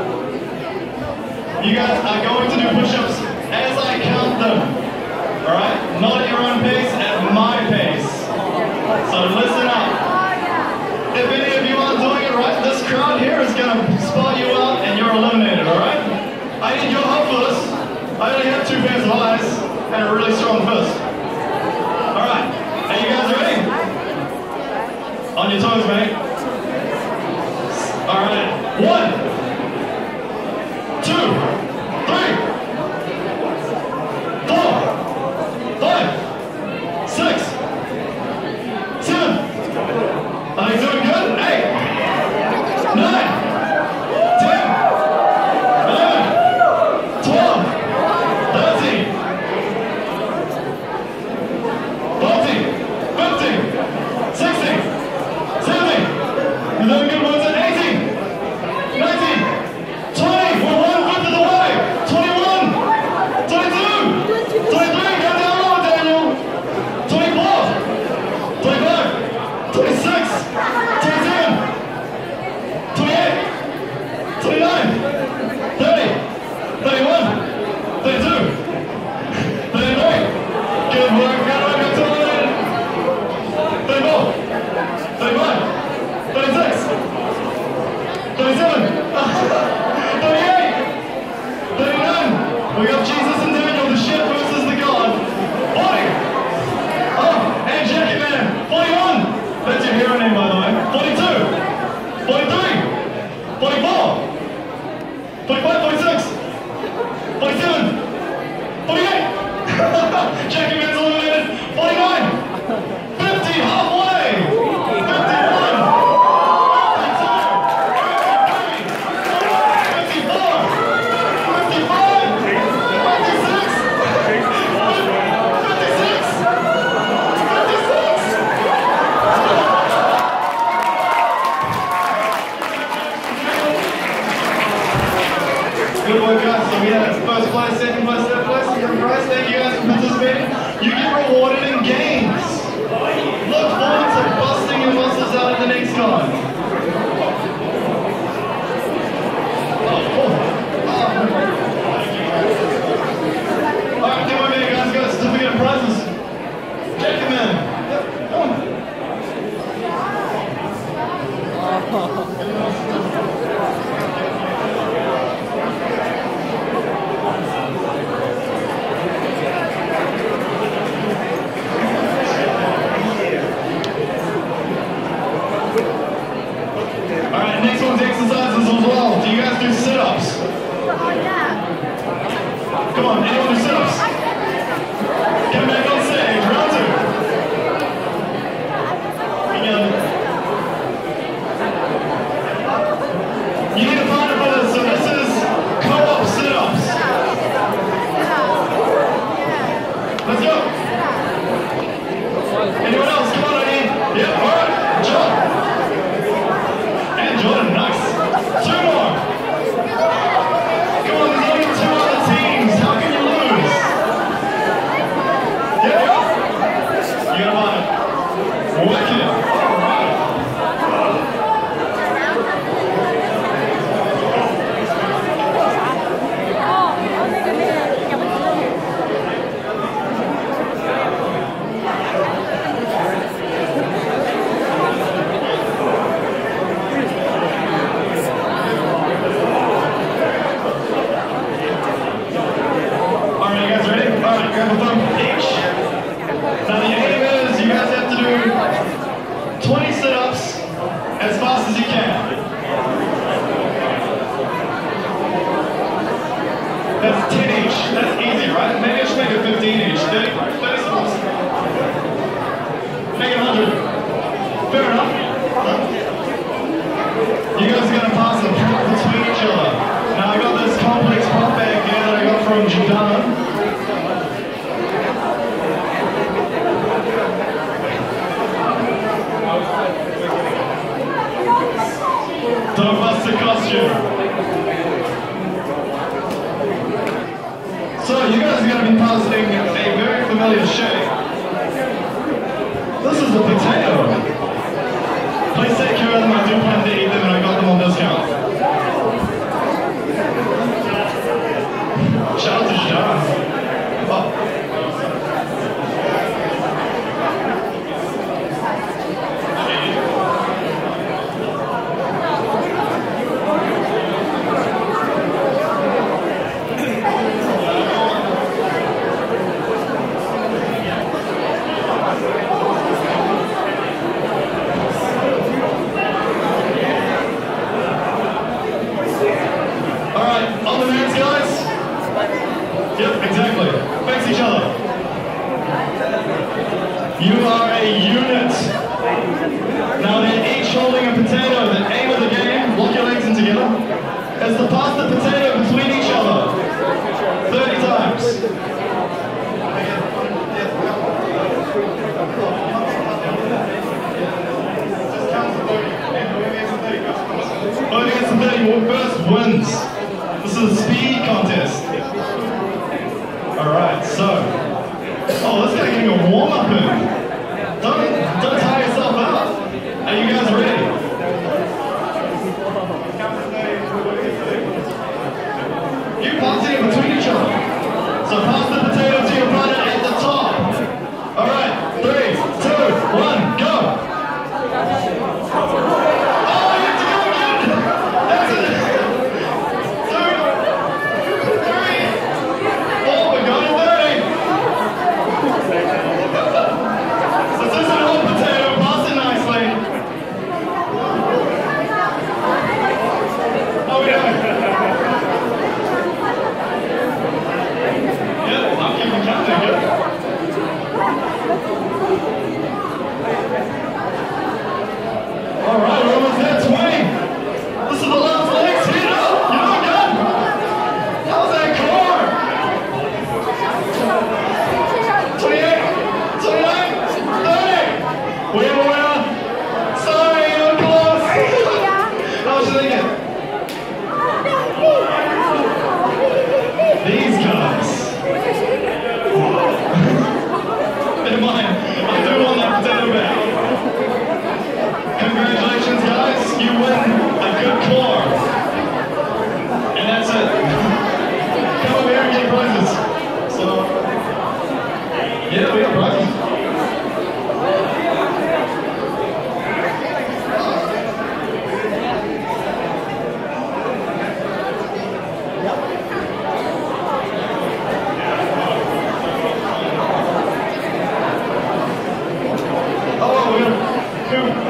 You guys are going to do push-ups as I count them. Alright? Not at your own pace, at my pace. So listen up. If any of you aren't doing it right, this crowd here is going to spot you out and you're eliminated, alright? I need your help for this. I only have two pairs of eyes and a really strong fist. Alright, are you guys ready? On your toes, mate. Alright, one, two, three, four, five, six, seven. Are you doing good? Eight, nine, ten, eleven, twelve, thirteen, fourteen, fifteen, sixteen, seventeen. You're doing good, boys. eighteen, nineteen, twenty. We're one fifth of the way. twenty-one, twenty-two, twenty-three. Go down low, Daniel. twenty-four, twenty-five, twenty-six, twenty-seven, twenty-eight, twenty-nine, thirty, thirty-one, thirty-two, thirty-three. Good work, good work, good work. thirty-four, thirty-five, thirty-six, thirty-seven, thirty-eight, thirty-nine. We got Jesus and Daniel, the ship versus the God. forty. Oh, and Jackie Man. forty-one. That's your hero name, by the way. forty-two. forty-three. forty-four. forty-five, forty-six. forty-seven. forty-eight. Jackie Man's eliminated. forty-nine. fifty, halfway. fifty-one. fifty-two. fifty-five. fifty-six. fifty-six. Good work, guys. So we had first place, second place, third place, second prize. Thank you guys for participating. You Oh, this guy getting a warm up in. Don't, don't tire yourself out. Are you guys ready? You pass it in between each other. So pass the potato to your brother at the top. All right, three, two, one, go. Oh, you have to go again. That's it. Two, three, four. We're going to thirty. This is an old potato. Pass it nicely. Oh, yeah. Yeah, I'm keeping count there. Good. All right, we're almost at twenty. This is the last legs. Hit it up. You're not good. How's that core? twenty-eight, twenty-nine, thirty. Winner, winner. Sorry, you're close. How much did they get? These guys. Never mind. I do want that potato back. Congratulations, guys. You win a good core. And that's it. Come over here and get prizes. So, yeah, we got prizes. Oh, we got two.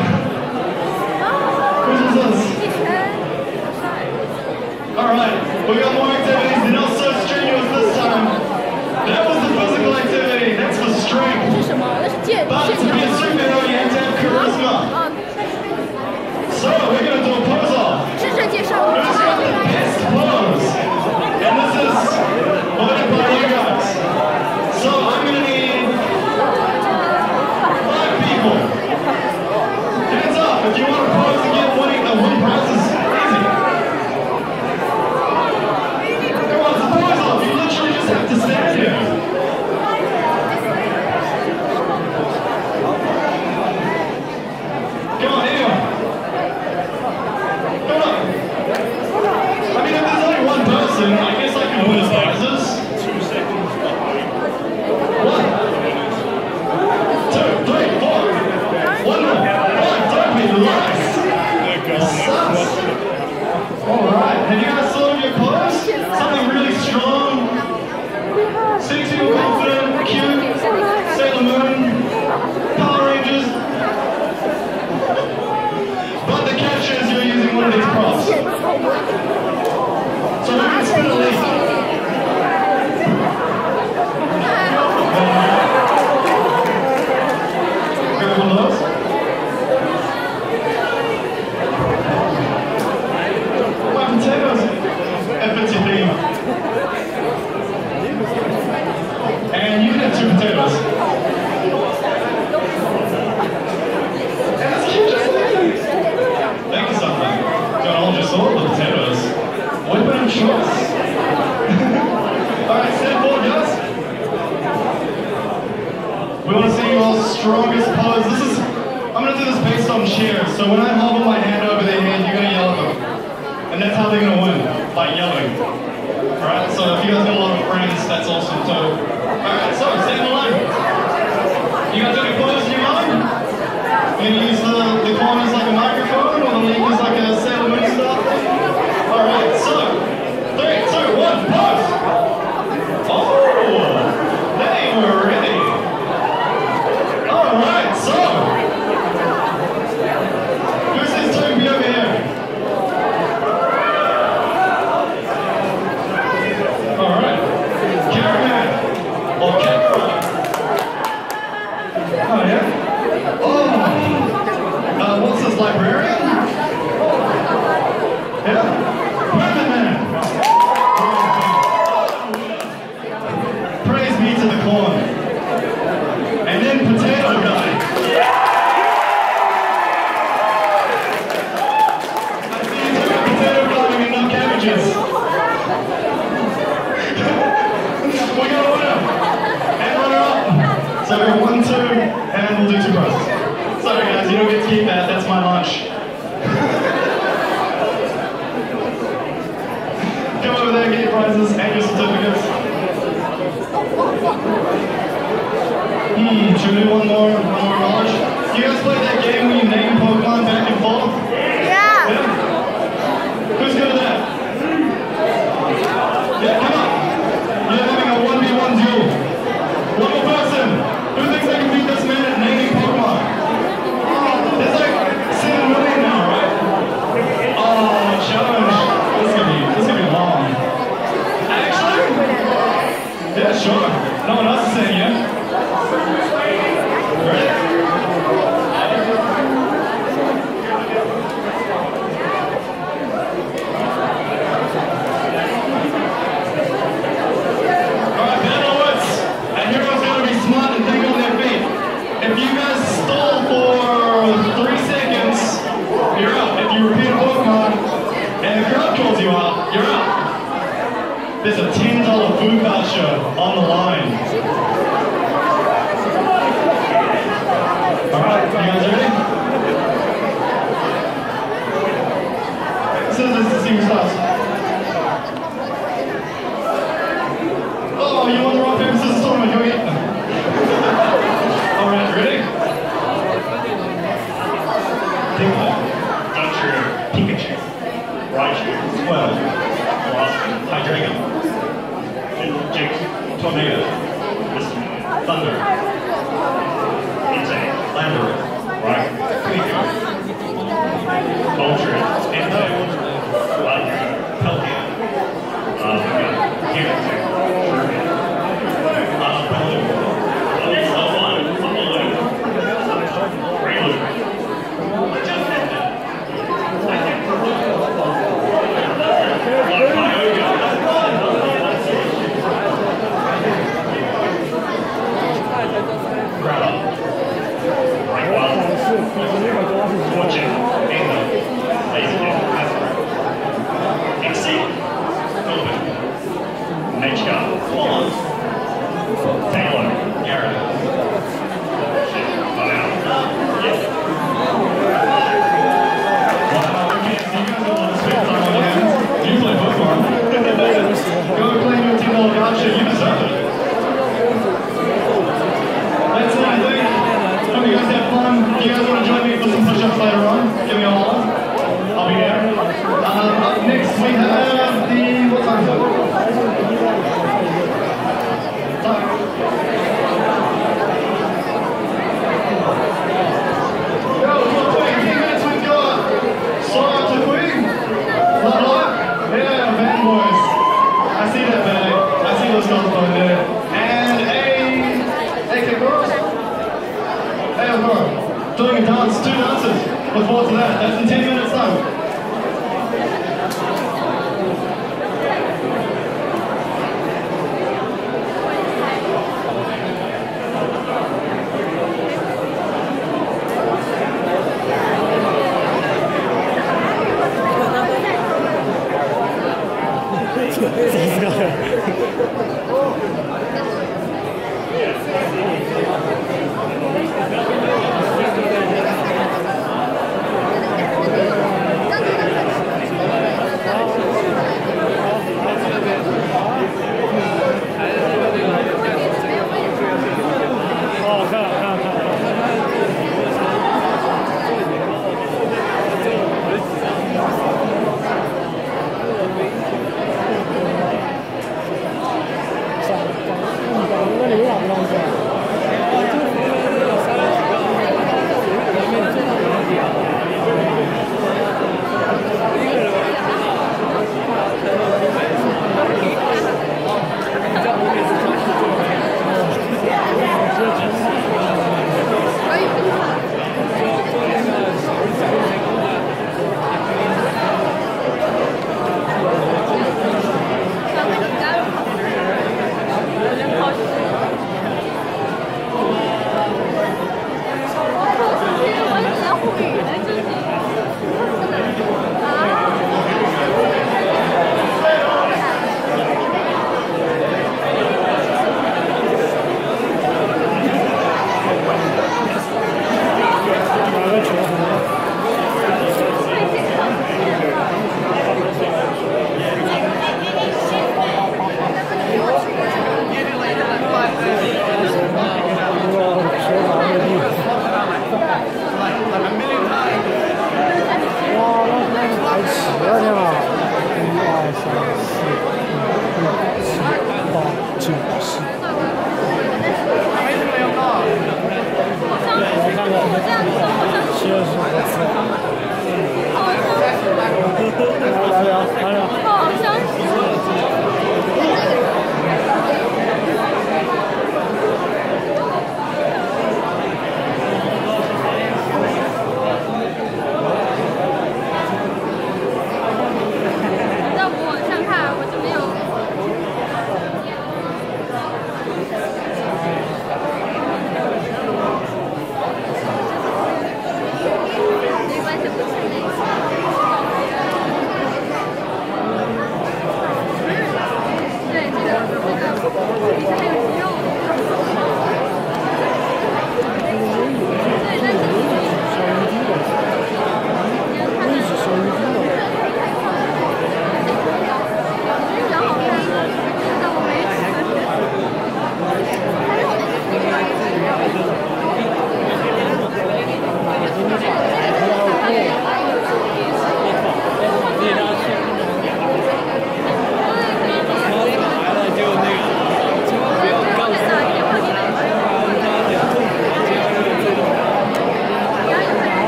Alright, we got more activities, they're not so strenuous this time. That was the physical activity, that's the strength. But to be a superhero, you have to have charisma. So, we're going to do a pose-off. Who's got the best pose? And this is voted by you guys. So, I'm going to need five people. Hands up if you want to pose and get one, uh, one prize is easy. You literally just have to stand here. Come on, anyone. Come on. I mean, if there's only one person, I guess I can win his prizes. Two seconds. One. Two, three, four. One more. One, don't be nice. Alright, have you guys thought of your pose? Something really strong, sexy or confident, cute, Sailor Moon, Power Rangers. But the catch is you're using one of these props. So we can spin a leaf. Grab one of those. Potatoes, if it's your theme. And you can have two potatoes. And that's cute, just like that. Thank you so much. Don't hold your soul with the potatoes. Weapon of choice. Alright, step forward, guys. We want to see your strongest pose. This is, I'm going to do this based on cheers. So when I hover my hand over their head, you're going to yell at them. And that's how they're going to win, by yelling. Alright, so if you guys got a lot of friends, that's awesome too. Alright, so stay in the line. You guys have any photos in your mind? You going to use the, the corners like a microphone, or the levers like a Sailor Moon stuff? Alright, so, three, two, one, pose! Oh, they were ready. Alright, so, who says Toby over here? Alright, Caravan, or Caravan. then we'll do two prizes. Sorry guys, you don't get to keep that, that's my lunch. Come over there, get your prizes and your certificates. Hmm, should we do one more, one more knowledge? You guys played that game where you name Pokemon back and forth? Yeah. Yeah? Who's good at that? Yeah, come on. You're having a one v one duel. One more person. Who thinks they can beat this man at naming Pokemon? There's like seven million now, right? Oh, challenge. This is gonna be, this is gonna be long. Actually? Yeah, sure. No one else is saying yeah. Ready? Alright, Battlewoods. And heroes gotta be smart and think on their feet. If you guys stall for three seconds, you're out. If you repeat a Pokemon, and the crowd calls you out, you're out. There's a ten dollar food voucher on the line. Alright, you guys ready? Scissors to see who starts. Oh, you won the rock, paper, scissors tournament, go get them. Alright, ready? Pikachu. Dutcher. Pikachu. Raichu. Swell. Wasp. Hydreigon. Jig. Tornado. Thunder. Insane. Landorus. Right. Pikachu. Ultra. Entei. Lightning. Pelkey. Uh, we got Geodude. Uh, Baloo. Saltline. Saltline. Prelude. Doing a dance, two dances. Look forward to that. That's in ten minutes time. Yes.